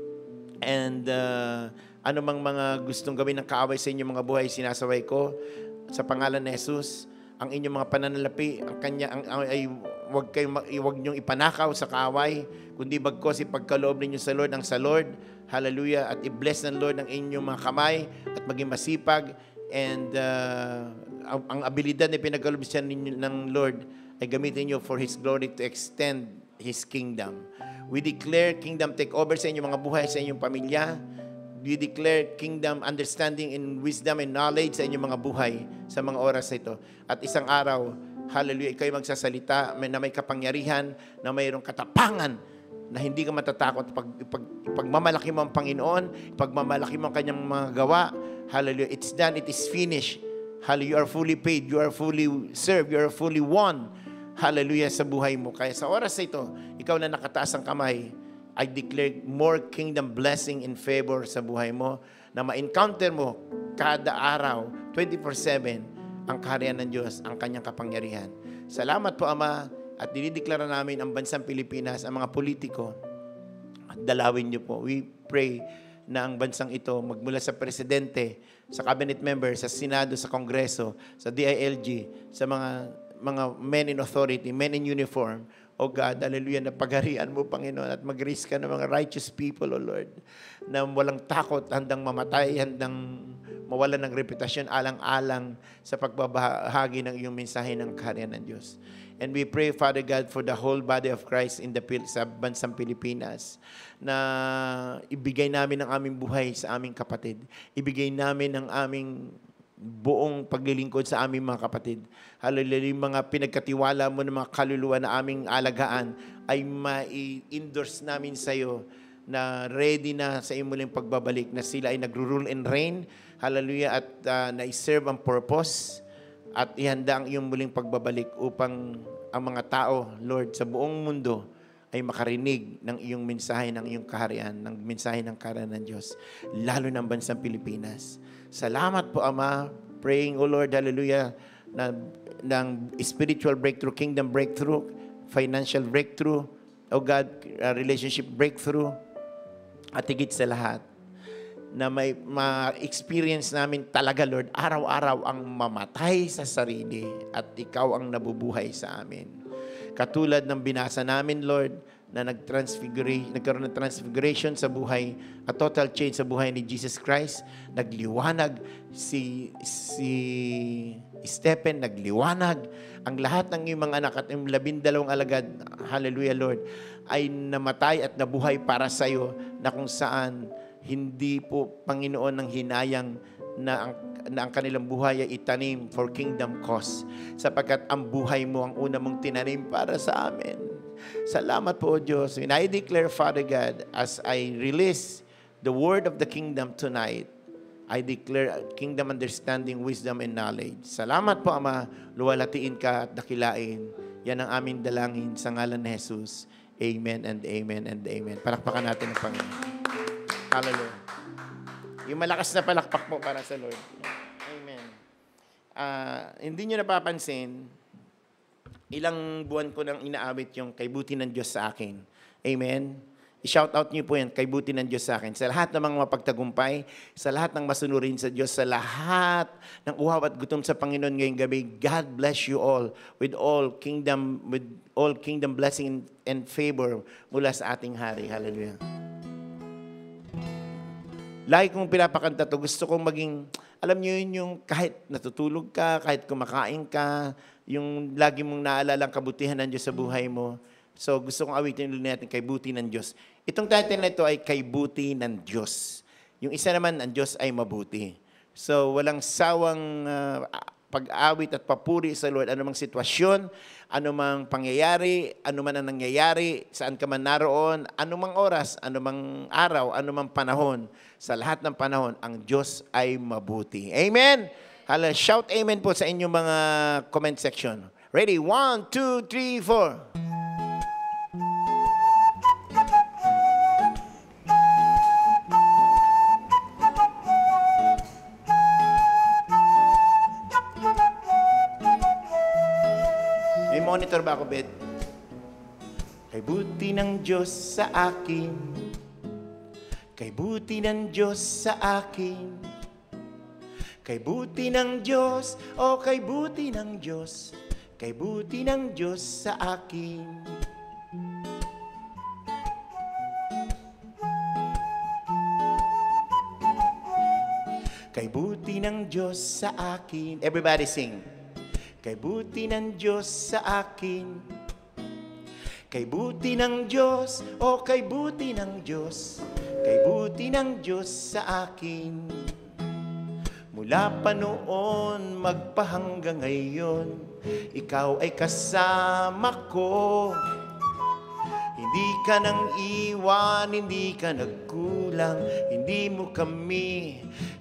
and uh, anumang mga gustong gawin ng kaaway sa inyong mga buhay, sinasaway ko sa pangalan ni Jesus. Ang inyong mga pananalapi, ang kanya, ang, ang, ay wag kayo, wag niyong ipanakaw sa kaaway, kundi bagkos ipagkaloob ninyo sa Lord ang sa Lord. Hallelujah. At i-bless ng Lord ang inyong mga kamay at maging masipag. And uh, ang, ang abilidad na pinagkaloob siya ninyo ng Lord ay gamitin niyo for His glory to extend His kingdom. We declare kingdom take over sa inyong mga buhay, sa inyong pamilya. We declare kingdom understanding and wisdom and knowledge sa inyong mga buhay sa mga oras na ito. At isang araw, hallelujah, ikaw ay magsasalita na may kapangyarihan, na mayroong katapangan, na hindi ka matatakot. Pag, pag, pagmamalaki mo ang Panginoon, pagmamalaki mo ang kanyang mga gawa, hallelujah, it's done, it is finished. Hallelujah, you are fully paid, you are fully served, you are fully won. Hallelujah, sa buhay mo. Kaya sa oras na ito, ikaw na nakataas ang kamay, I declare more kingdom blessing and favor sa buhay mo, na ma-encounter mo kada araw, twenty-four seven, ang kaharian ng Diyos, ang kanyang kapangyarihan. Salamat po, Ama, at dinideklara namin ang bansang Pilipinas, ang mga politiko, at dalawin niyo po. We pray na ang bansang ito, magmula sa presidente, sa cabinet member, sa Senado, sa Kongreso, sa D I L G, sa mga mga men in authority, men in uniform, O God, hallelujah, na pagharian mo, Panginoon, at mag-raise ka ng mga righteous people, O Lord, na walang takot, handang mamatay, handang mawalan ng reputasyon, alang-alang sa pagbabahagi ng iyong mensahe ng kaharian ng Diyos. And we pray, Father God, for the whole body of Christ in the sa bansang Pilipinas, na ibigay namin ang aming buhay sa aming kapatid. Ibigay namin ang aming buong paglilingkod sa aming mga kapatid. Hallelujah, yung mga pinagkatiwala mo ng mga kaluluwa na aming alagaan ay ma-endorse namin sa iyo na ready na sa iyong muling pagbabalik, na sila ay nagro-rule and reign, hallelujah, at uh, na-serve ang purpose, at ihanda ang iyong muling pagbabalik upang ang mga tao, Lord, sa buong mundo ay makarinig ng iyong mensahe, ng iyong kaharian, ng mensahe ng kaharian ng Diyos, lalo ng bansang Pilipinas. Salamat po, Ama. Praying, O Lord, hallelujah, na, ng spiritual breakthrough, kingdom breakthrough, financial breakthrough, O God, uh, relationship breakthrough, at higit sa lahat, na may ma-experience namin talaga, Lord, araw-araw ang mamatay sa sarili at ikaw ang nabubuhay sa amin. Katulad ng binasa namin, Lord, na nag-transfigurate, nagkaroon ng transfiguration sa buhay, a total change sa buhay ni Jesus Christ. Nagliwanag si si Stephen, nagliwanag ang lahat ng iyong mga anak at yung labindalawang alagad, hallelujah, Lord, ay namatay at nabuhay para sa iyo, na kung saan hindi po, Panginoon, ng hinayang na ang, na ang kanilang buhay ay itanim for kingdom cause, sapagkat ang buhay mo ang una mong tinanim para sa amin. Salamat po, O Diyos. And I declare, Father God, as I release the word of the kingdom tonight, I declare kingdom understanding, wisdom, and knowledge. Salamat po, Ama. Luwalatiin ka at dakilain. Yan ang aming dalangin sa ngalan ni Jesus. Amen and amen and amen. Palakpakan natin ang Panginoon. Hallelujah. Yung malakas na palakpak mo para sa Lord. Amen. Uh, hindi nyo napapansin, ilang buwan ko nang inaawit yung kay buti ng Diyos sa akin. Amen. I-shout out niyo po yan, kay buti ng Diyos sa akin. Sa lahat ng mga mapagtagumpay, sa lahat ng masunurin sa Diyos, sa lahat ng uhaw at gutom sa Panginoon ngayong gabi, God bless you all with all kingdom, with all kingdom blessing and favor mula sa ating Hari. Hallelujah. Lagi kong pinapakanta to, gusto kong maging, alam niyo yun, yung kahit natutulog ka, kahit kumakain ka, yung lagi mong naalala ang kabutihan ng Diyos sa buhay mo. So, gusto kong awitin ulit natin, kay buti ng Diyos. Itong title na ito ay kay buti ng Diyos. Yung isa naman, ang Diyos ay mabuti. So, walang sawang uh, pag-awit at papuri sa Lord. Anumang sitwasyon, anumang pangyayari, anuman ang nangyayari, saan ka man naroon, anumang oras, anumang araw, anumang panahon, sa lahat ng panahon, ang Diyos ay mabuti. Amen? Hala, shout amen po sa inyong mga comment section. Ready? One, two, three, four. May monitor ba ako, Bed? Kay buti ng Diyos sa akin, kay buti ng Diyos sa akin, kay buti ng Diyos, o oh, kay buti ng Diyos, kay buti ng Diyos sa akin. Kay buti ng Diyos sa akin. Everybody sing. Kay buti ng Diyos sa akin. Kay buti ng Diyos, o oh, kay buti ng Diyos, kay buti ng Diyos sa akin. Mula pa noon, magpahanggang ngayon, ikaw ay kasama ko. Hindi ka nang iwan, hindi ka nagkulang, hindi mo kami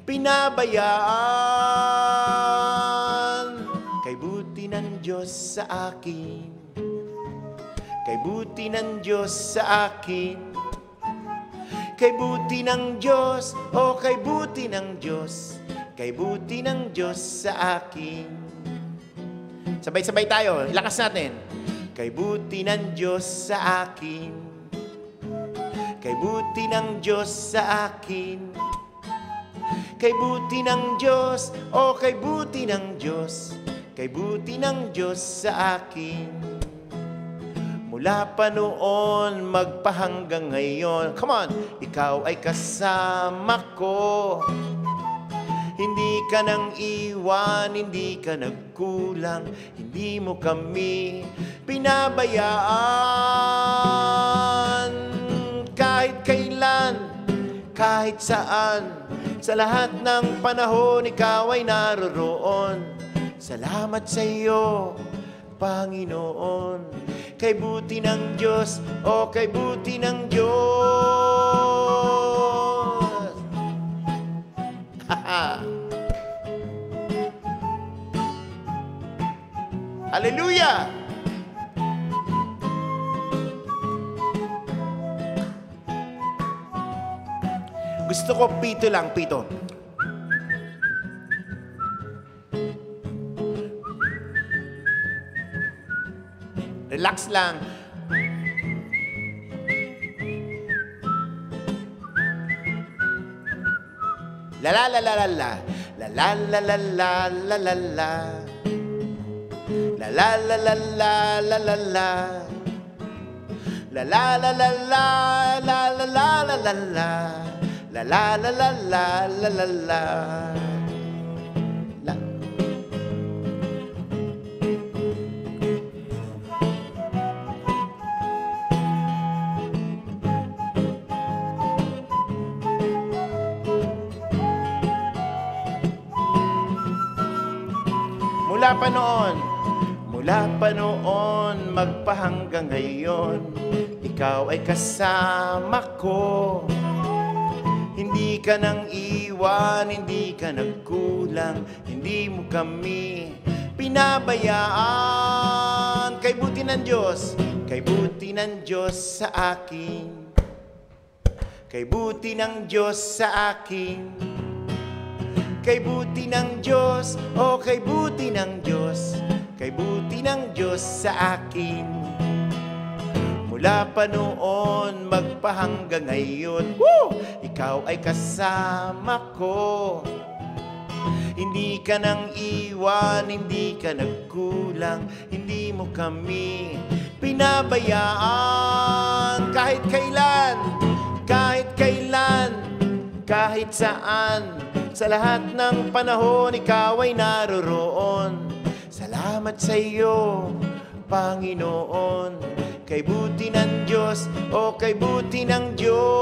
pinabayaan. Kay buti ng Diyos sa akin, kay buti ng Diyos sa akin, kay buti ng Diyos, o oh, kay buti ng Diyos, kay buti ng Diyos sa akin. Sabay-sabay tayo, ilakas natin. Kay buti ng Diyos sa akin, kay buti ng Diyos sa akin, kay buti ng Diyos, o oh, kay buti ng Diyos, kay buti ng Diyos sa akin. Mula pa noon, magpahanggang ngayon, come on, ikaw ay kasama ko. Hindi ka nang iwan, hindi ka nagkulang, hindi mo kami pinabayaan. Kahit kailan, kahit saan, sa lahat ng panahon, ikaw ay naroroon. Salamat sa iyo, Panginoon. Kay buti ng Diyos, o kay buti ng Diyos. Hallelujah! Gusto ko pito lang, pito. Relax lang. La la la la la la. La la la la la la la la. La la la la la la la la. La la la la la la la la la la la. La la la la la la la la. La. Mula pa noon, mula pa noon, magpahanggang ngayon, ikaw ay kasama ko. Hindi ka nang iwan, hindi ka nagkulang, hindi mo kami pinabayaan. Kay buti ng Diyos, kay buti ng Diyos sa akin, kay buti ng Diyos sa akin. Kay buti ng Diyos, oh kay buti ng Diyos, kay buti ng Diyos sa akin. Mula pa noon, magpahanggang ngayon, woo! Ikaw ay kasama ko. Hindi ka nang iwan, hindi ka nagkulang, hindi mo kami pinabayaan. Kahit kailan, kahit kailan, kahit saan, sa lahat ng panahon, ikaw ay naroroon. Salamat sa iyo, Panginoon. Kay buti ng Diyos, o oh, kay buti ng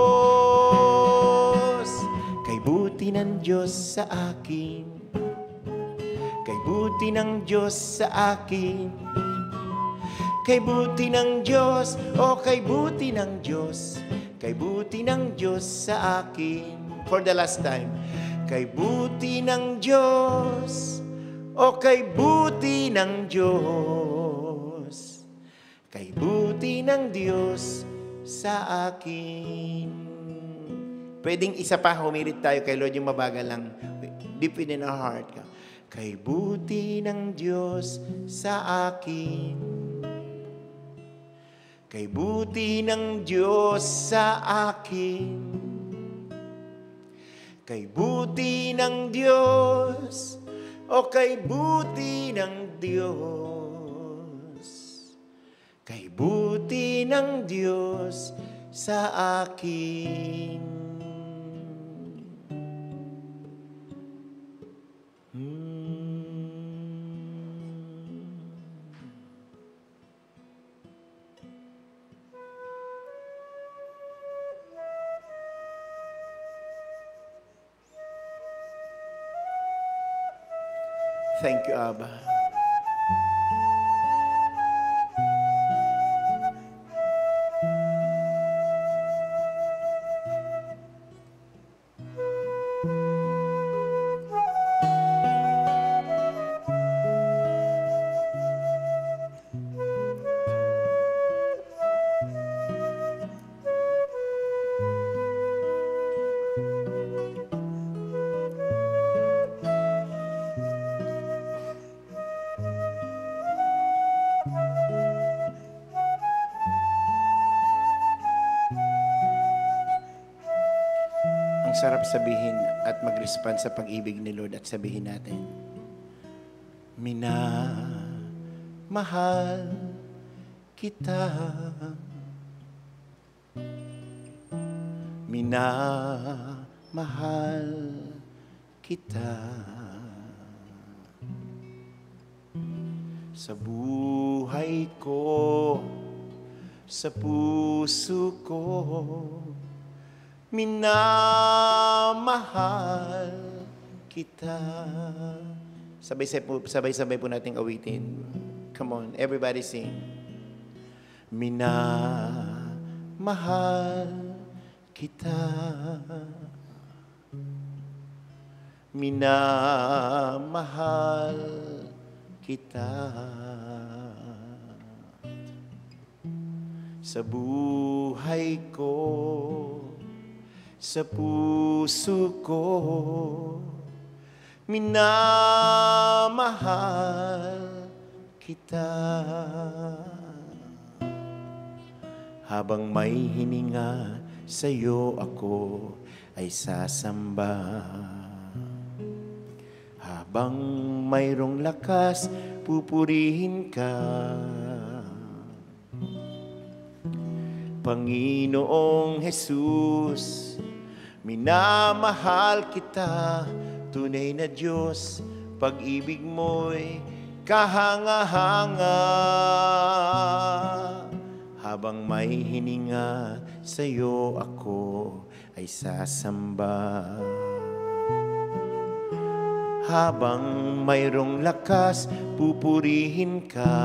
Diyos. Kay buti ng Diyos sa akin. Kay buti ng Diyos sa akin. Kay buti ng Diyos, o oh, kay buti ng Diyos. Kay buti ng Diyos sa akin. For the last time. Kay buti ng Diyos, o kay buti ng Diyos, kay buti ng Diyos sa akin. Pwedeng isa pa, humirit tayo kay Lord, yung mabagal lang, deep within our heart. Kay buti ng Diyos sa akin, kay buti ng Diyos sa akin. Kay buti ng Diyos, o kay buti ng Diyos, kay buti ng Diyos sa akin. Hmm. Thank you, Abba. Ang sarap sabihin at mag-respond sa pag-ibig ni Lord at sabihin natin, minamahal kita, minamahal kita, sa buhay ko, sa puso ko, minamahal kita. Sabay-sabay po nating awitin. Come on, everybody sing. Minamahal kita. Minamahal kita. sa buhay ko, sa puso ko, minamahal kita. Habang may hininga sa'yo ako ay sasamba. Habang mayroong lakas, pupurihin ka. Panginoong Jesus, minamahal kita, tunay na Diyos, pag-ibig mo'y kahanga-hanga. Habang may hininga sa'yo ako ay sasamba. Habang mayroong lakas, pupurihin ka.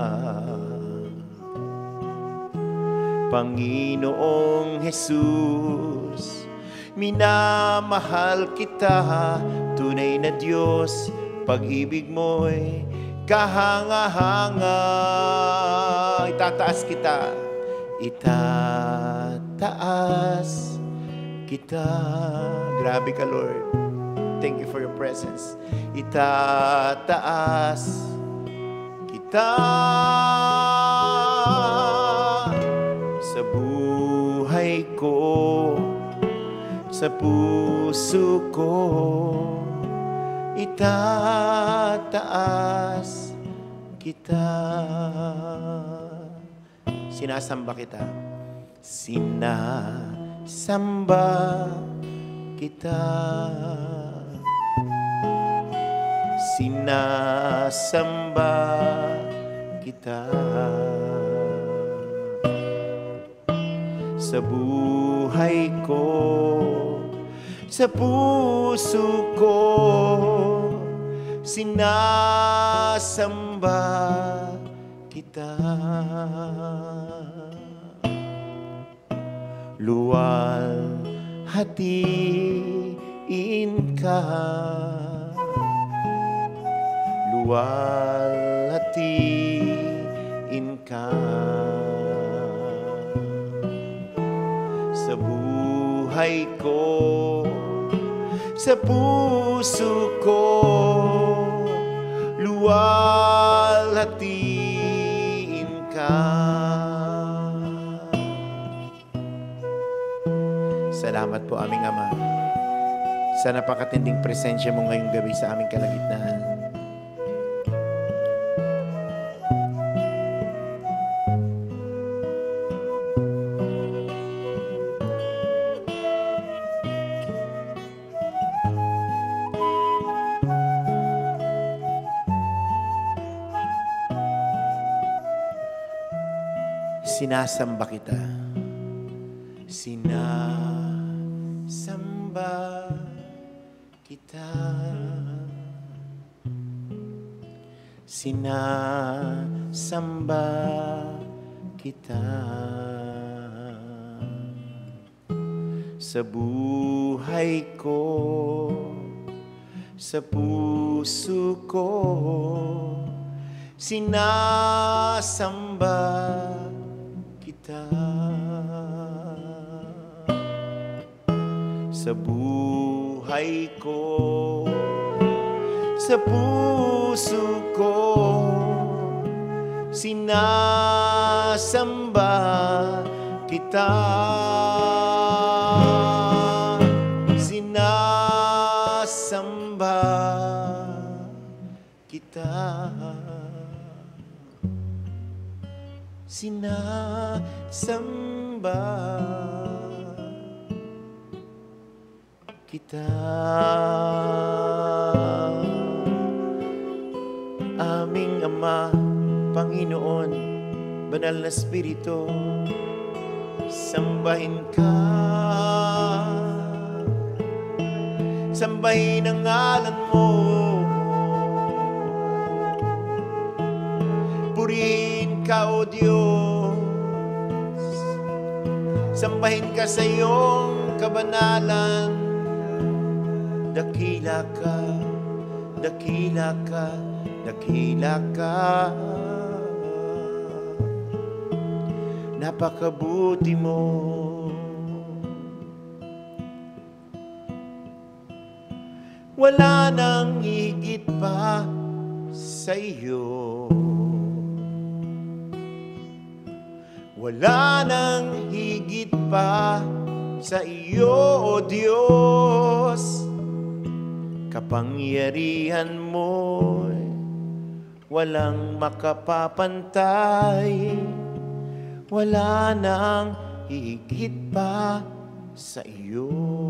Panginoong Jesus, minamahal kita, tunay na Diyos, pag-ibig mo'y kahanga-hanga. Itataas kita, itataas kita. Grabe ka, Lord. Thank you for your presence. Itataas kita sa buhay ko, sa puso ko, itataas kita. Sinasamba kita. Sinasamba kita. Sinasamba kita. Sa buhay ko, sa puso ko, sinasamba kita. Luwalhatiin ka, luwalhatiin ka. Sa buhay ko, sa puso ko, luwalhatiin ka. Salamat po aming Ama sa napakatinding presensya mo ngayong gabi sa aming kalagitnaan. Sinasamba kita. Sinasamba kita. Sinasamba kita. Sa buhay ko, sa puso ko, sinasamba kita. Sa buhay ko, sa puso ko, sinasamba kita. Sinasamba kita. Sinasamba kita. Aming Ama, Panginoon, Banal na Espiritu, sambahin ka. Sambahin ang ngalan mo. Purihin ka, O Diyos. Sambahin ka sa iyong kabanalan. Dakila ka, dakila ka, dakila ka. napakabuti mo. Wala nang higit pa sa iyo. Wala nang higit pa sa iyo, O Diyos. Kapangyarihan mo'y walang makapapantay. Wala nang higit pa sa iyo.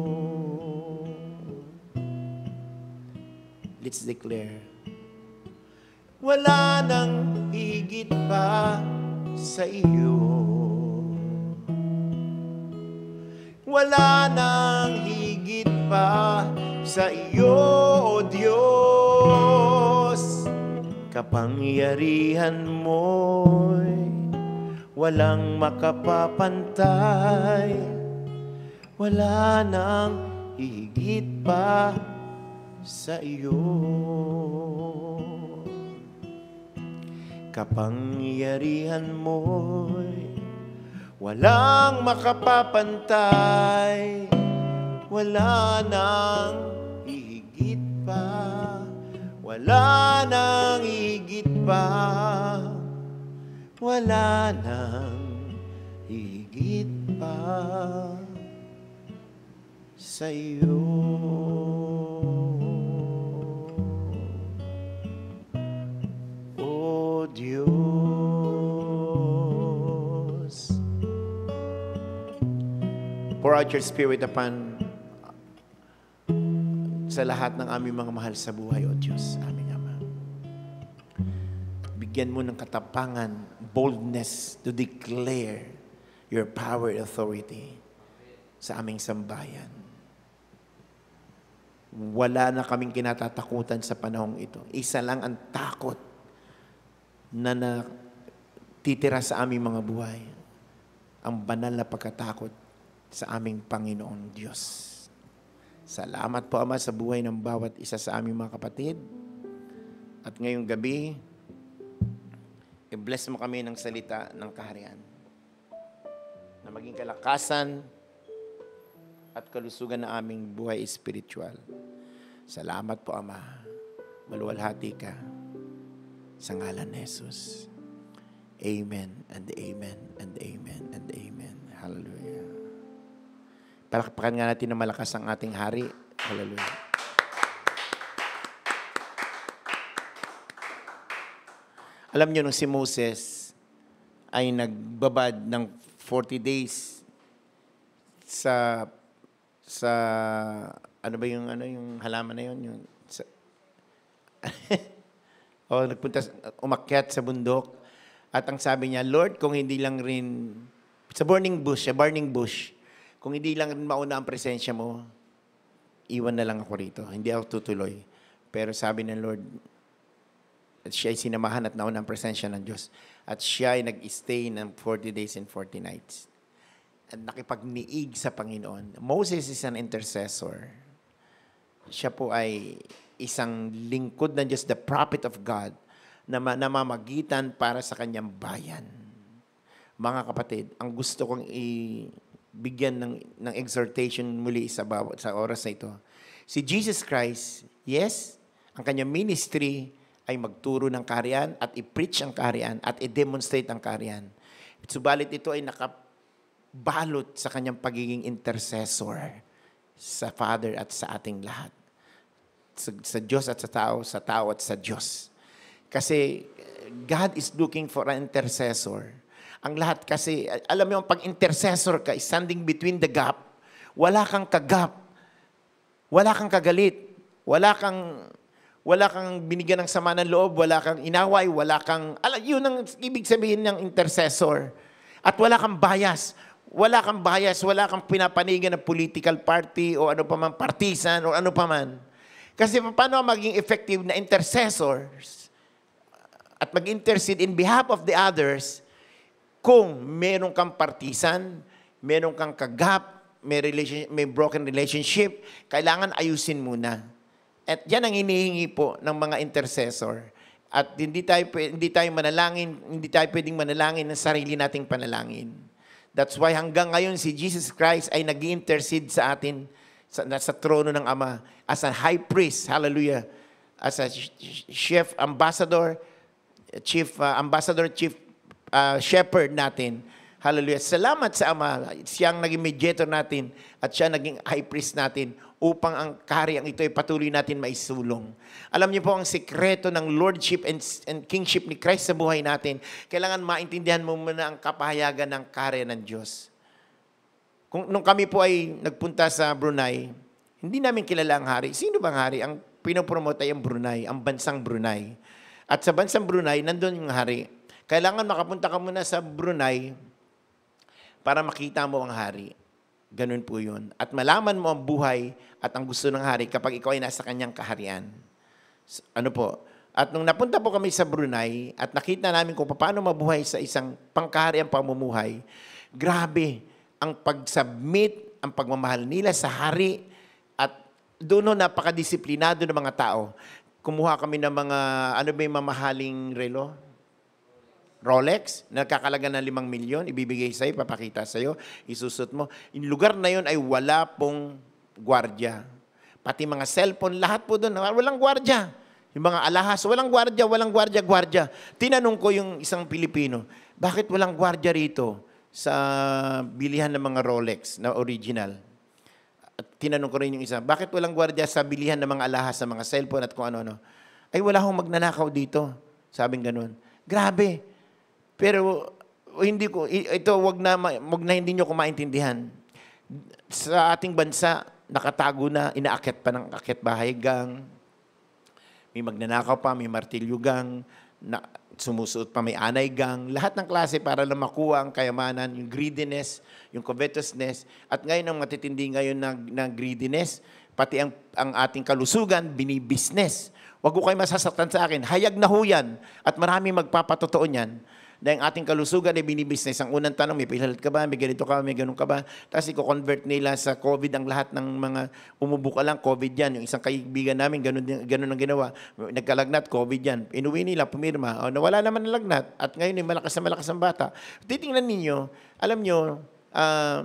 Let's declare. Wala nang higit pa sa iyo. Wala nang higit pa sa iyo, O Diyos. Kapangyarihan mo'y walang makapapantay. Wala nang higit pa sa iyo. Kapangyarihan mo'y walang makapapantay. Wala nang higit pa. Wala nang higit pa. Wala nang higit pa sa iyo. O Diyos. Pour out your spirit upon sa lahat ng aming mga mahal sa buhay, O Diyos, aming Ama. Bigyan mo ng katapangan, boldness to declare your power and authority sa aming sambayan. Wala na kaming kinatatakutan sa panahong ito. Isa lang ang takot na natitira sa aming mga buhay. Ang banal na pagkatakot sa aming Panginoong Diyos. Salamat po, Ama, sa buhay ng bawat isa sa aming mga kapatid. At ngayong gabi, i-bless mo kami ng salita ng kaharian na maging kalakasan at kalusugan na aming buhay espiritual. Salamat po, Ama. Maluwalhati ka sa ngalan ni Jesus. Amen and amen and amen and amen. Hallelujah. Palakpakan nga natin na malakas ang ating hari. Hallelujah. Alam niyo, nung si Moses ay nagbabad ng forty days sa sa ano ba yung ano yung halaman na yun, yung sa, o nagpunta umakyat sa bundok at ang sabi niya, Lord, kung hindi lang rin sa burning bush, sa burning bush, kung hindi lang rin mauna ang presensya mo, iwan na lang ako rito. Hindi ako tutuloy. Pero sabi ng Lord, at siya ay sinamahan at nauna ang presensya ng Diyos. At siya ay nag-stay ng forty days and forty nights. At nakipagniig sa Panginoon. Moses is an intercessor. Siya po ay isang lingkod ng Diyos, the prophet of God, na namamagitan para sa kanyang bayan. Mga kapatid, ang gusto kong ibigyan ng, ng exhortation muli sa, bawat, sa oras na ito. Si Jesus Christ, yes, ang kanyang ministry ay magturo ng kaharian at i-preach ang kaharian at i-demonstrate ang kaharian. Subalit ito ay nakabalot sa kanyang pagiging intercessor sa Father at sa ating lahat. Sa, sa Diyos at sa tao, sa tao at sa Diyos. Kasi God is looking for an intercessor. Ang lahat kasi, alam mo yung pag-intercessor ka, standing between the gap, wala kang kagap, wala kang kagalit, wala kang, wala kang binigyan ng sama ng loob, wala kang inaway, wala kang, alam, yun ang ibig sabihin ng intercessor. At wala kang bias, wala kang bias, wala kang pinapanigan ng political party o ano pa man, partisan o ano pa man. Kasi paano maging effective na intercessors at mag-intercede in behalf of the others kung meron kang partisan, meron kang kagap, may, relation, may broken relationship, kailangan ayusin muna. At yan ang hinihingi po ng mga intercessor. At hindi tayo, pwe- hindi tayo manalangin, hindi tayo pwedeng manalangin ng sarili nating panalangin. That's why hanggang ngayon si Jesus Christ ay nag-intercede sa atin sa, sa trono ng Ama as a high priest, hallelujah, as a chief ambassador, chief uh, ambassador, chief uh, shepherd natin. Hallelujah. Salamat sa Ama. Siyang naging mediator natin at siya naging high priest natin upang ang kahariang ito ay patuloy natin maisulong. Alam niyo po ang sekreto ng lordship and, and kingship ni Christ sa buhay natin. Kailangan maintindihan mo muna ang kapahayagan ng kaharian ng Diyos. Kung, nung kami po ay nagpunta sa Brunei, hindi namin kilala ang hari. Sino bang hari? Ang pinopromote ay ang Brunei, ang bansang Brunei. At sa bansang Brunei, nandun yung hari. Kailangan makapunta ka muna sa Brunei para makita mo ang hari. Ganun po yun. At malaman mo ang buhay at ang gusto ng hari kapag ikaw ay nasa kanyang kaharian. Ano po? At nung napunta po kami sa Brunei at nakita namin kung paano mabuhay sa isang pangkahariang pamumuhay, grabe ang pag-submit, ang pagmamahal nila sa hari at doon napakadisiplinado ng mga tao. Kumuha kami ng mga, ano ba yung mamahaling relo? Rolex, nagkakalaga ng limang milyon, ibibigay sa'yo, papakita sa'yo, isusot mo. Yung lugar na yun ay wala pong gwardya. Pati mga cellphone, lahat po doon, walang gwardya. Yung mga alahas, walang gwardya, walang gwardya, gwardya. Tinanong ko yung isang Pilipino, bakit walang gwardya rito sa bilihan ng mga Rolex na original? At tinanong ko rin yung isa, bakit walang gwardya sa bilihan ng mga alahas, sa mga cellphone at kung ano-ano? Ay, wala akong magnanakaw dito. Sabing ganun. Grabe. Pero hindi ko ito wag na wag na hindi niyo ko maintindihan. Sa ating bansa nakatago na, inaakyat pa ng akyat bahay gang. May magnanakaw pa, may martilyo gang, na, sumusuot pa may anay gang, lahat ng klase para lang makuha ang kayamanan, yung greediness, yung covetousness. At ngayon ang matitindi ngayon ng, ng greediness, pati ang, ang ating kalusugan, binibusiness. Wag ko kayo masasaktan sa akin. Hayag na ho yan. At marami magpapatotoo niyan. Dahil ang ating kalusugan ay binibusiness. Ang unang tanong, may pilalat ka ba? May ganito ka? May ganun ka ba? Tapos i-convert nila sa COVID ang lahat ng mga umubo ka lang, COVID yan. Yung isang kaibigan namin, ganun, ganun ang ginawa. Nagkalagnat, COVID yan. Inuwi nila, pumirma. O, nawala naman ang lagnat. At ngayon, malakas na malakas ang bata. Titingnan ninyo, alam nyo, uh,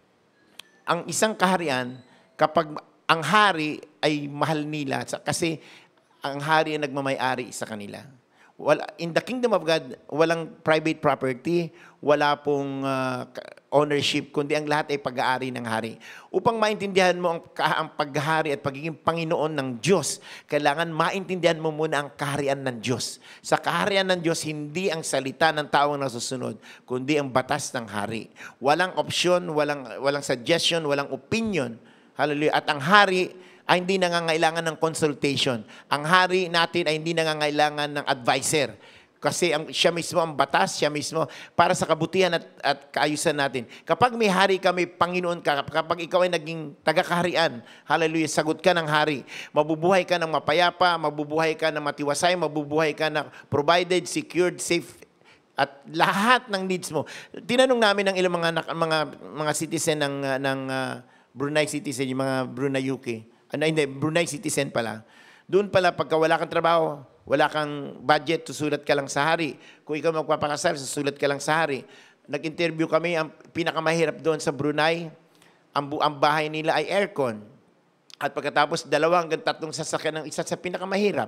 ang isang kaharian, kapag ang hari ay mahal nila, kasi ang hari ay nagmamay-ari sa kanila. Wala, in the kingdom of God, walang private property, wala pong uh, ownership, kundi ang lahat ay pag-aari ng hari. Upang maintindihan mo ang, ang paghahari at pagiging Panginoon ng Diyos, kailangan maintindihan mo muna ang kaharian ng Diyos. Sa kaharian ng Diyos, hindi ang salita ng tao ang nasusunod, kundi ang batas ng hari. Walang option, walang, walang suggestion, walang opinion. Hallelujah. At ang hari ay hindi nangangailangan ng consultation. Ang hari natin ay hindi nangangailangan ng advisor. Kasi ang, siya mismo ang batas, siya mismo para sa kabutihan at, at kaayusan natin. Kapag may hari ka, may Panginoon ka, kapag ikaw ay naging taga-kaharian, hallelujah, sagot ka ng hari. Mabubuhay ka ng mapayapa, mabubuhay ka ng matiwasay, mabubuhay ka ng provided, secured, safe, at lahat ng needs mo. Tinanong namin ng ilang mga mga mga citizen ng ng uh, Brunei citizen, yung mga Brunei U K. Ano, hindi, Brunei citizen pala. Doon pala, pagka wala kang trabaho, wala kang budget, susulat ka lang sa hari. Kung ikaw magpapakasal, susulat ka lang sa hari. Nag-interview kami, ang pinakamahirap doon sa Brunei, ang, ang bahay nila ay aircon. At pagkatapos, dalawa hanggang tatlong sasakyan ng isa sa pinakamahirap.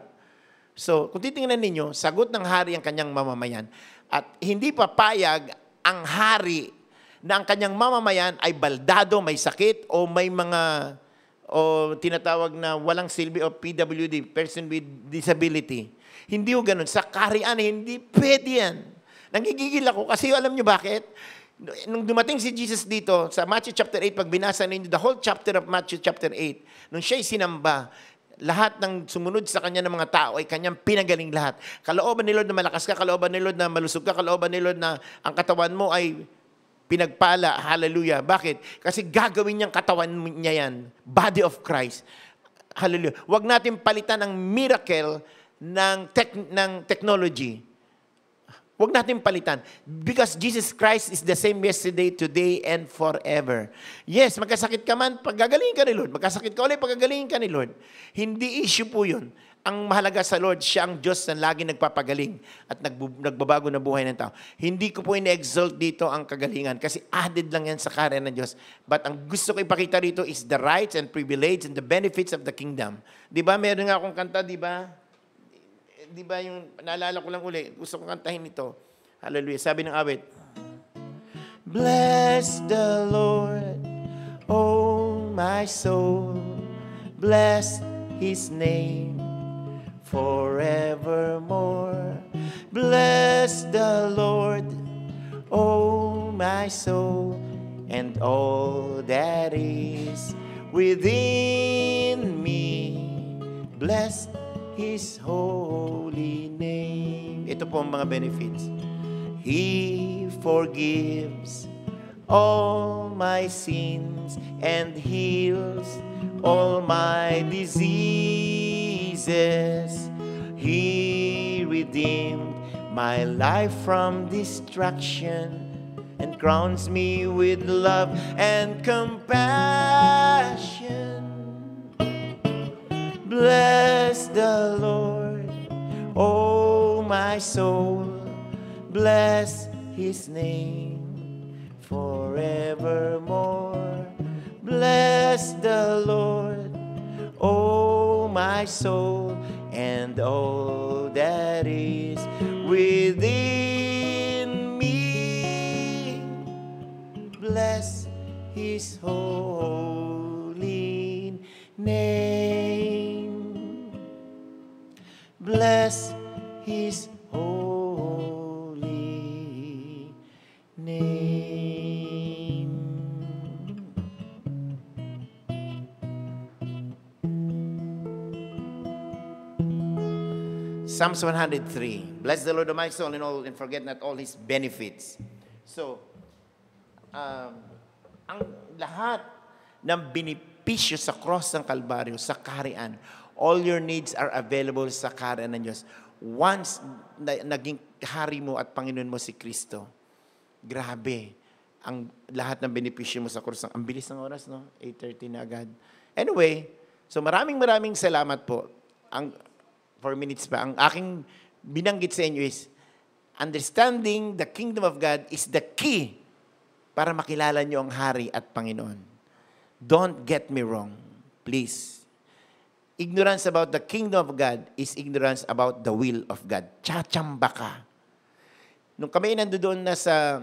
So, kung titingnan ninyo, sagot ng hari ang kanyang mamamayan. At hindi papayag ang hari na ang kanyang mamamayan ay baldado, may sakit, o may mga o tinatawag na walang silbi o P W D, person with disability. Hindi ho ganun. Sa kaharian, hindi pwede yan. Nangigigil ako kasi alam nyo bakit? Nung dumating si Jesus dito, sa Matthew chapter eight, pag binasa ninyo, the whole chapter of Matthew chapter eight, nung siya'y sinamba, lahat ng sumunod sa kanya ng mga tao ay kanyang pinagaling lahat. Kalooban ni Lord na malakas ka, kalooban ni Lord na malusog ka, kalooban ni Lord na ang katawan mo ay pinagpala, hallelujah. Bakit? Kasi gagawin niyang katawan niya yan. Body of Christ. Hallelujah. Huwag natin palitan ang miracle ng, tek- ng technology. Huwag natin palitan. Because Jesus Christ is the same yesterday, today, and forever. Yes, magkasakit ka man, paggagalingin ka ni Lord. Magkasakit ka ulit, paggagalingin ka ni Lord. Hindi issue po yun. ang mahalaga sa Lord, siya ang Diyos na lagi nagpapagaling at nagbu- nagbabago na buhay ng tao. Hindi ko po ine-exalt dito ang kagalingan kasi added lang yan sa karya ng Diyos. But ang gusto ko ipakita rito is the rights and privilege and the benefits of the kingdom. Di ba, meron nga akong kanta, di ba? Di ba yung, naalala ko lang uli, gusto kong kantahin ito. Hallelujah. Sabi ng awit, bless the Lord, oh my soul, bless His name forevermore. Bless the Lord, oh my soul, and all that is within me. Bless His holy name. Ito po ang mga benefits. He forgives all my sins and heals all my diseases. He redeemed my life from destruction and crowns me with love and compassion. Bless the Lord, oh my soul, bless His name forevermore. Bless the Lord, oh my soul, and all that is within me. Bless His holy name. Bless His holy name. Psalms one hundred three. Bless the Lord of my soul and all, and forget not all His benefits. So, um, ang lahat ng benepisyo sa cross ng Kalbaryo, sa kaharian, all your needs are available sa kaharian ng Diyos. Once na, naging hari mo at Panginoon mo si Kristo, grabe, ang lahat ng benepisyo mo sa cross. Ang bilis ng oras, no? eight thirty na agad. Anyway, so maraming maraming salamat po. Ang four minutes pa. Ang aking binanggit sa inyo is, understanding the kingdom of God is the key para makilala nyo ang hari at Panginoon. Don't get me wrong, please. Ignorance about the kingdom of God is ignorance about the will of God. Tsachamba ka. Nung kami nandoon na sa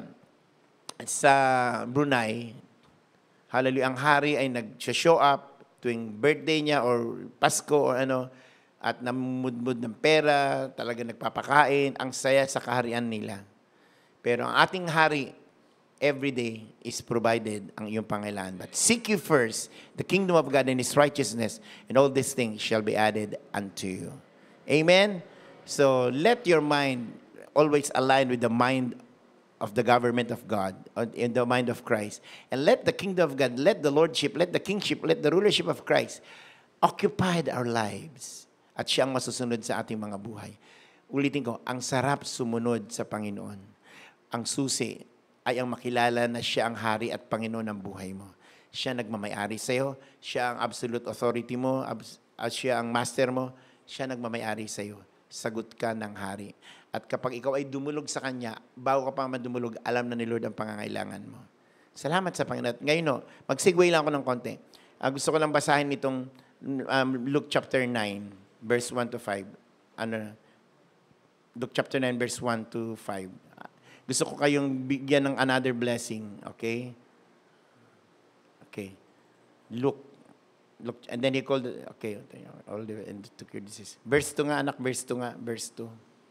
sa Brunei, hallelujah, ang hari ay nag-show up tuwing birthday niya or Pasko or ano, at namumudmud ng pera, talaga nagpapakain, ang saya sa kaharian nila. Pero ang ating hari, everyday is provided ang iyong pangailangan. But seek you first the kingdom of God and His righteousness, and all these things shall be added unto you. Amen? So let your mind always align with the mind of the government of God, in the mind of Christ. And let the kingdom of God, let the lordship, let the kingship, let the rulership of Christ occupy our lives. At siya ang masusunod sa ating mga buhay. Ulitin ko, ang sarap sumunod sa Panginoon. Ang susi ay ang makilala na siya ang hari at Panginoon ng buhay mo. Siya nagmamayari sa iyo, siya ang absolute authority mo, at siya ang master mo, siya nagmamayari sa iyo. Sagot ka ng hari. At kapag ikaw ay dumulog sa Kanya, bago ka pa man dumulog, alam na ni Lord ang pangangailangan mo. Salamat sa Panginoon. Ngayon, no, mag-segue lang ako ng konti. Uh, gusto ko lang basahin itong um, Luke chapter nine. Verse one to five. Ano? Luke chapter nine, verse one to five. Gusto ko kayong bigyan ng another blessing. Okay? Okay. Look. Look. And then he called, okay, all the, and took your disease. Verse two nga, anak. Verse two nga. Verse two.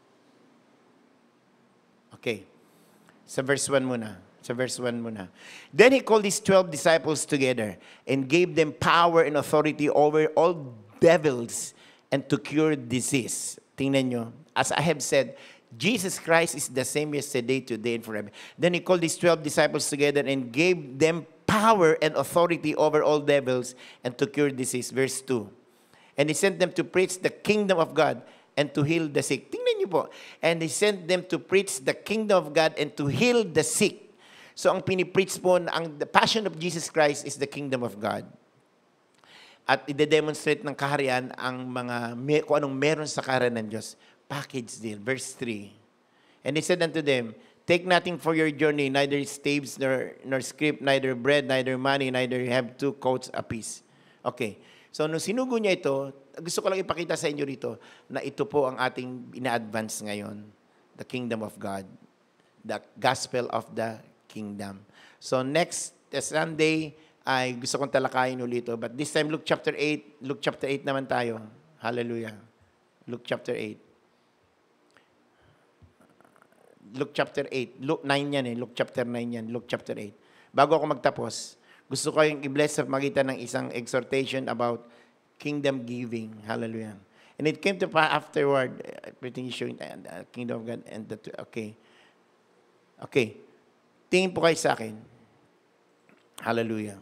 Okay. Sa verse one muna. Sa verse one muna. Then he called his twelve disciples together and gave them power and authority over all devils and to cure disease. Tingnan nyo. As I have said, Jesus Christ is the same yesterday, today, and forever. Then he called his twelve disciples together and gave them power and authority over all devils and to cure disease. Verse two. And he sent them to preach the kingdom of God and to heal the sick. Tingnan nyo po. And he sent them to preach the kingdom of God and to heal the sick. So ang pinipreach po, ang the passion of Jesus Christ is the kingdom of God. at ide-demonstrate ng kaharian ang mga, kung anong meron sa kaharian ng Diyos. Package deal. Verse three. And he said unto them, take nothing for your journey, neither staves, nor, nor scrip, neither bread, neither money, neither have two coats apiece. Okay. So, nung sinugo niya ito, gusto ko lang ipakita sa inyo rito na ito po ang ating ina-advance ngayon. The kingdom of God. The gospel of the kingdom. So, next Sunday, ay gusto kong talakayin ulit ito. But this time, Luke chapter eight. Luke chapter eight naman tayo. Hallelujah. Luke chapter eight. Luke chapter eight. Luke nine yan eh. Luke chapter nine yan. Luke chapter eight. Bago ako magtapos, gusto ko yung i-bless sa magitan ng isang exhortation about kingdom giving. Hallelujah. And it came to pass afterward, everything is showing the kingdom of God. And the, okay. Okay. Tingin po kayo sa akin. Hallelujah.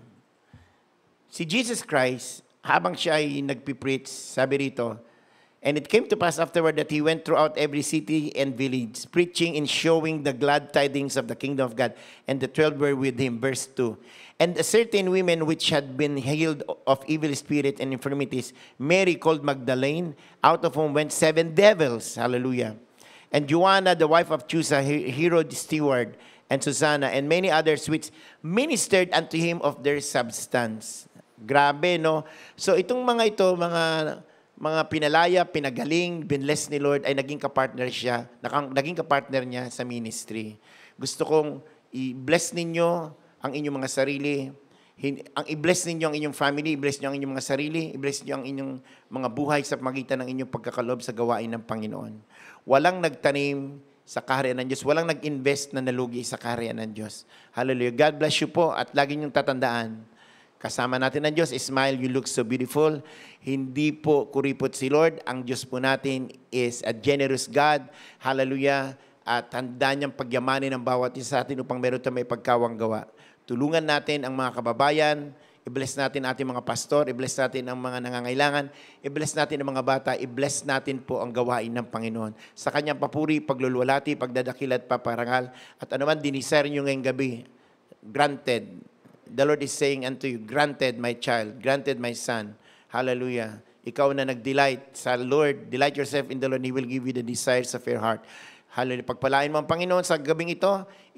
Si Jesus Christ, habang siya ay nagpipreach, sabi rito, and it came to pass afterward that he went throughout every city and village, preaching and showing the glad tidings of the kingdom of God. And the twelve were with him. Verse two. And a certain women which had been healed of evil spirit and infirmities, Mary called Magdalene, out of whom went seven devils. Hallelujah. And Joanna, the wife of Chusa, Herod's steward, and Susanna, and many others which ministered unto him of their substance. Grabe, no? So itong mga ito, mga mga pinalaya, pinagaling, binless ni Lord, ay naging kapartner siya, naging kapartner niya sa ministry. Gusto kong i-bless ninyo ang inyong mga sarili, ang i-bless ninyo ang inyong family, i-bless niyo ang inyong mga sarili, i-bless niyo ang inyong mga buhay sa pagitan ng inyong pagkakalob sa gawain ng Panginoon. Walang nagtanim sa kaharian ng Diyos, walang nag-invest na nalugi sa kaharian ng Diyos. Hallelujah. God bless you po at lagi niyong tatandaan, kasama natin ang Diyos, smile, you look so beautiful. Hindi po kuripot si Lord. Ang Diyos po natin is a generous God. Hallelujah. At handa niyang pagyamanin ang bawat isa sa atin upang meron tayo may pagkawang gawa. Tulungan natin ang mga kababayan. I-bless natin ating mga pastor. I-bless natin ang mga nangangailangan. I-bless natin ang mga bata. I-bless natin po ang gawain ng Panginoon. Sa kanyang papuri, paglulwalhati, pagdadakil at paparangal. At anuman dinisire nyo ngayong gabi, granted. The Lord is saying unto you, granted my child, granted my son. Hallelujah. Ikaw na nag-delight sa Lord, delight yourself in the Lord, He will give you the desires of your heart. Hallelujah. Pagpalain mo ang Panginoon sa gabing ito,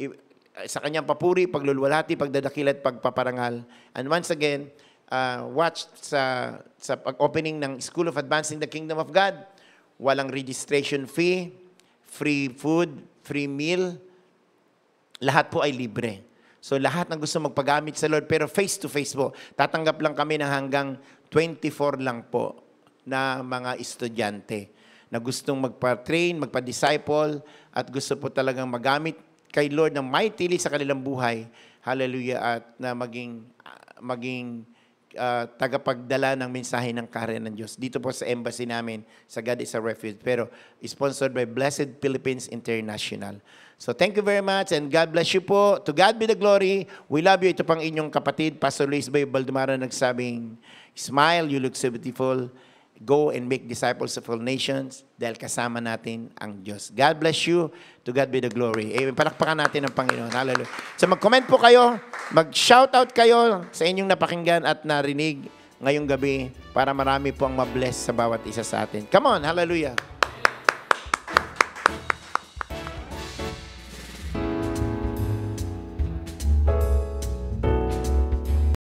sa kanyang papuri, paglulwalhati, pagdadakil at pagpaparangal. And once again, uh, watch sa, sa pag-opening ng School of Advancing the Kingdom of God. Walang registration fee, free food, free meal. Lahat po ay libre. So lahat ng gusto magpagamit sa Lord, pero face-to-face po. Tatanggap lang kami ng hanggang twenty-four lang po na mga estudyante na gustong magpa-train, magpa-disciple, at gusto po talagang magamit kay Lord ng mightily sa kanilang buhay. Hallelujah. At na maging, maging uh, tagapagdala ng mensahe ng kaharian ng Diyos. Dito po sa embassy namin, sa God is a Refuge. Pero sponsored by Blessed Philippines International. So thank you very much and God bless you po. To God be the glory. We love you. Ito pang inyong kapatid, Pastor Luis Bay Baldomaro, nagsabing, smile, you look so beautiful. Go and make disciples of all nations dahil kasama natin ang Diyos. God bless you. To God be the glory. Eh, palakpakan natin ang Panginoon. Hallelujah. So mag-comment po kayo, mag-shoutout kayo sa inyong napakinggan at narinig ngayong gabi para marami po ang mabless sa bawat isa sa atin. Come on, hallelujah.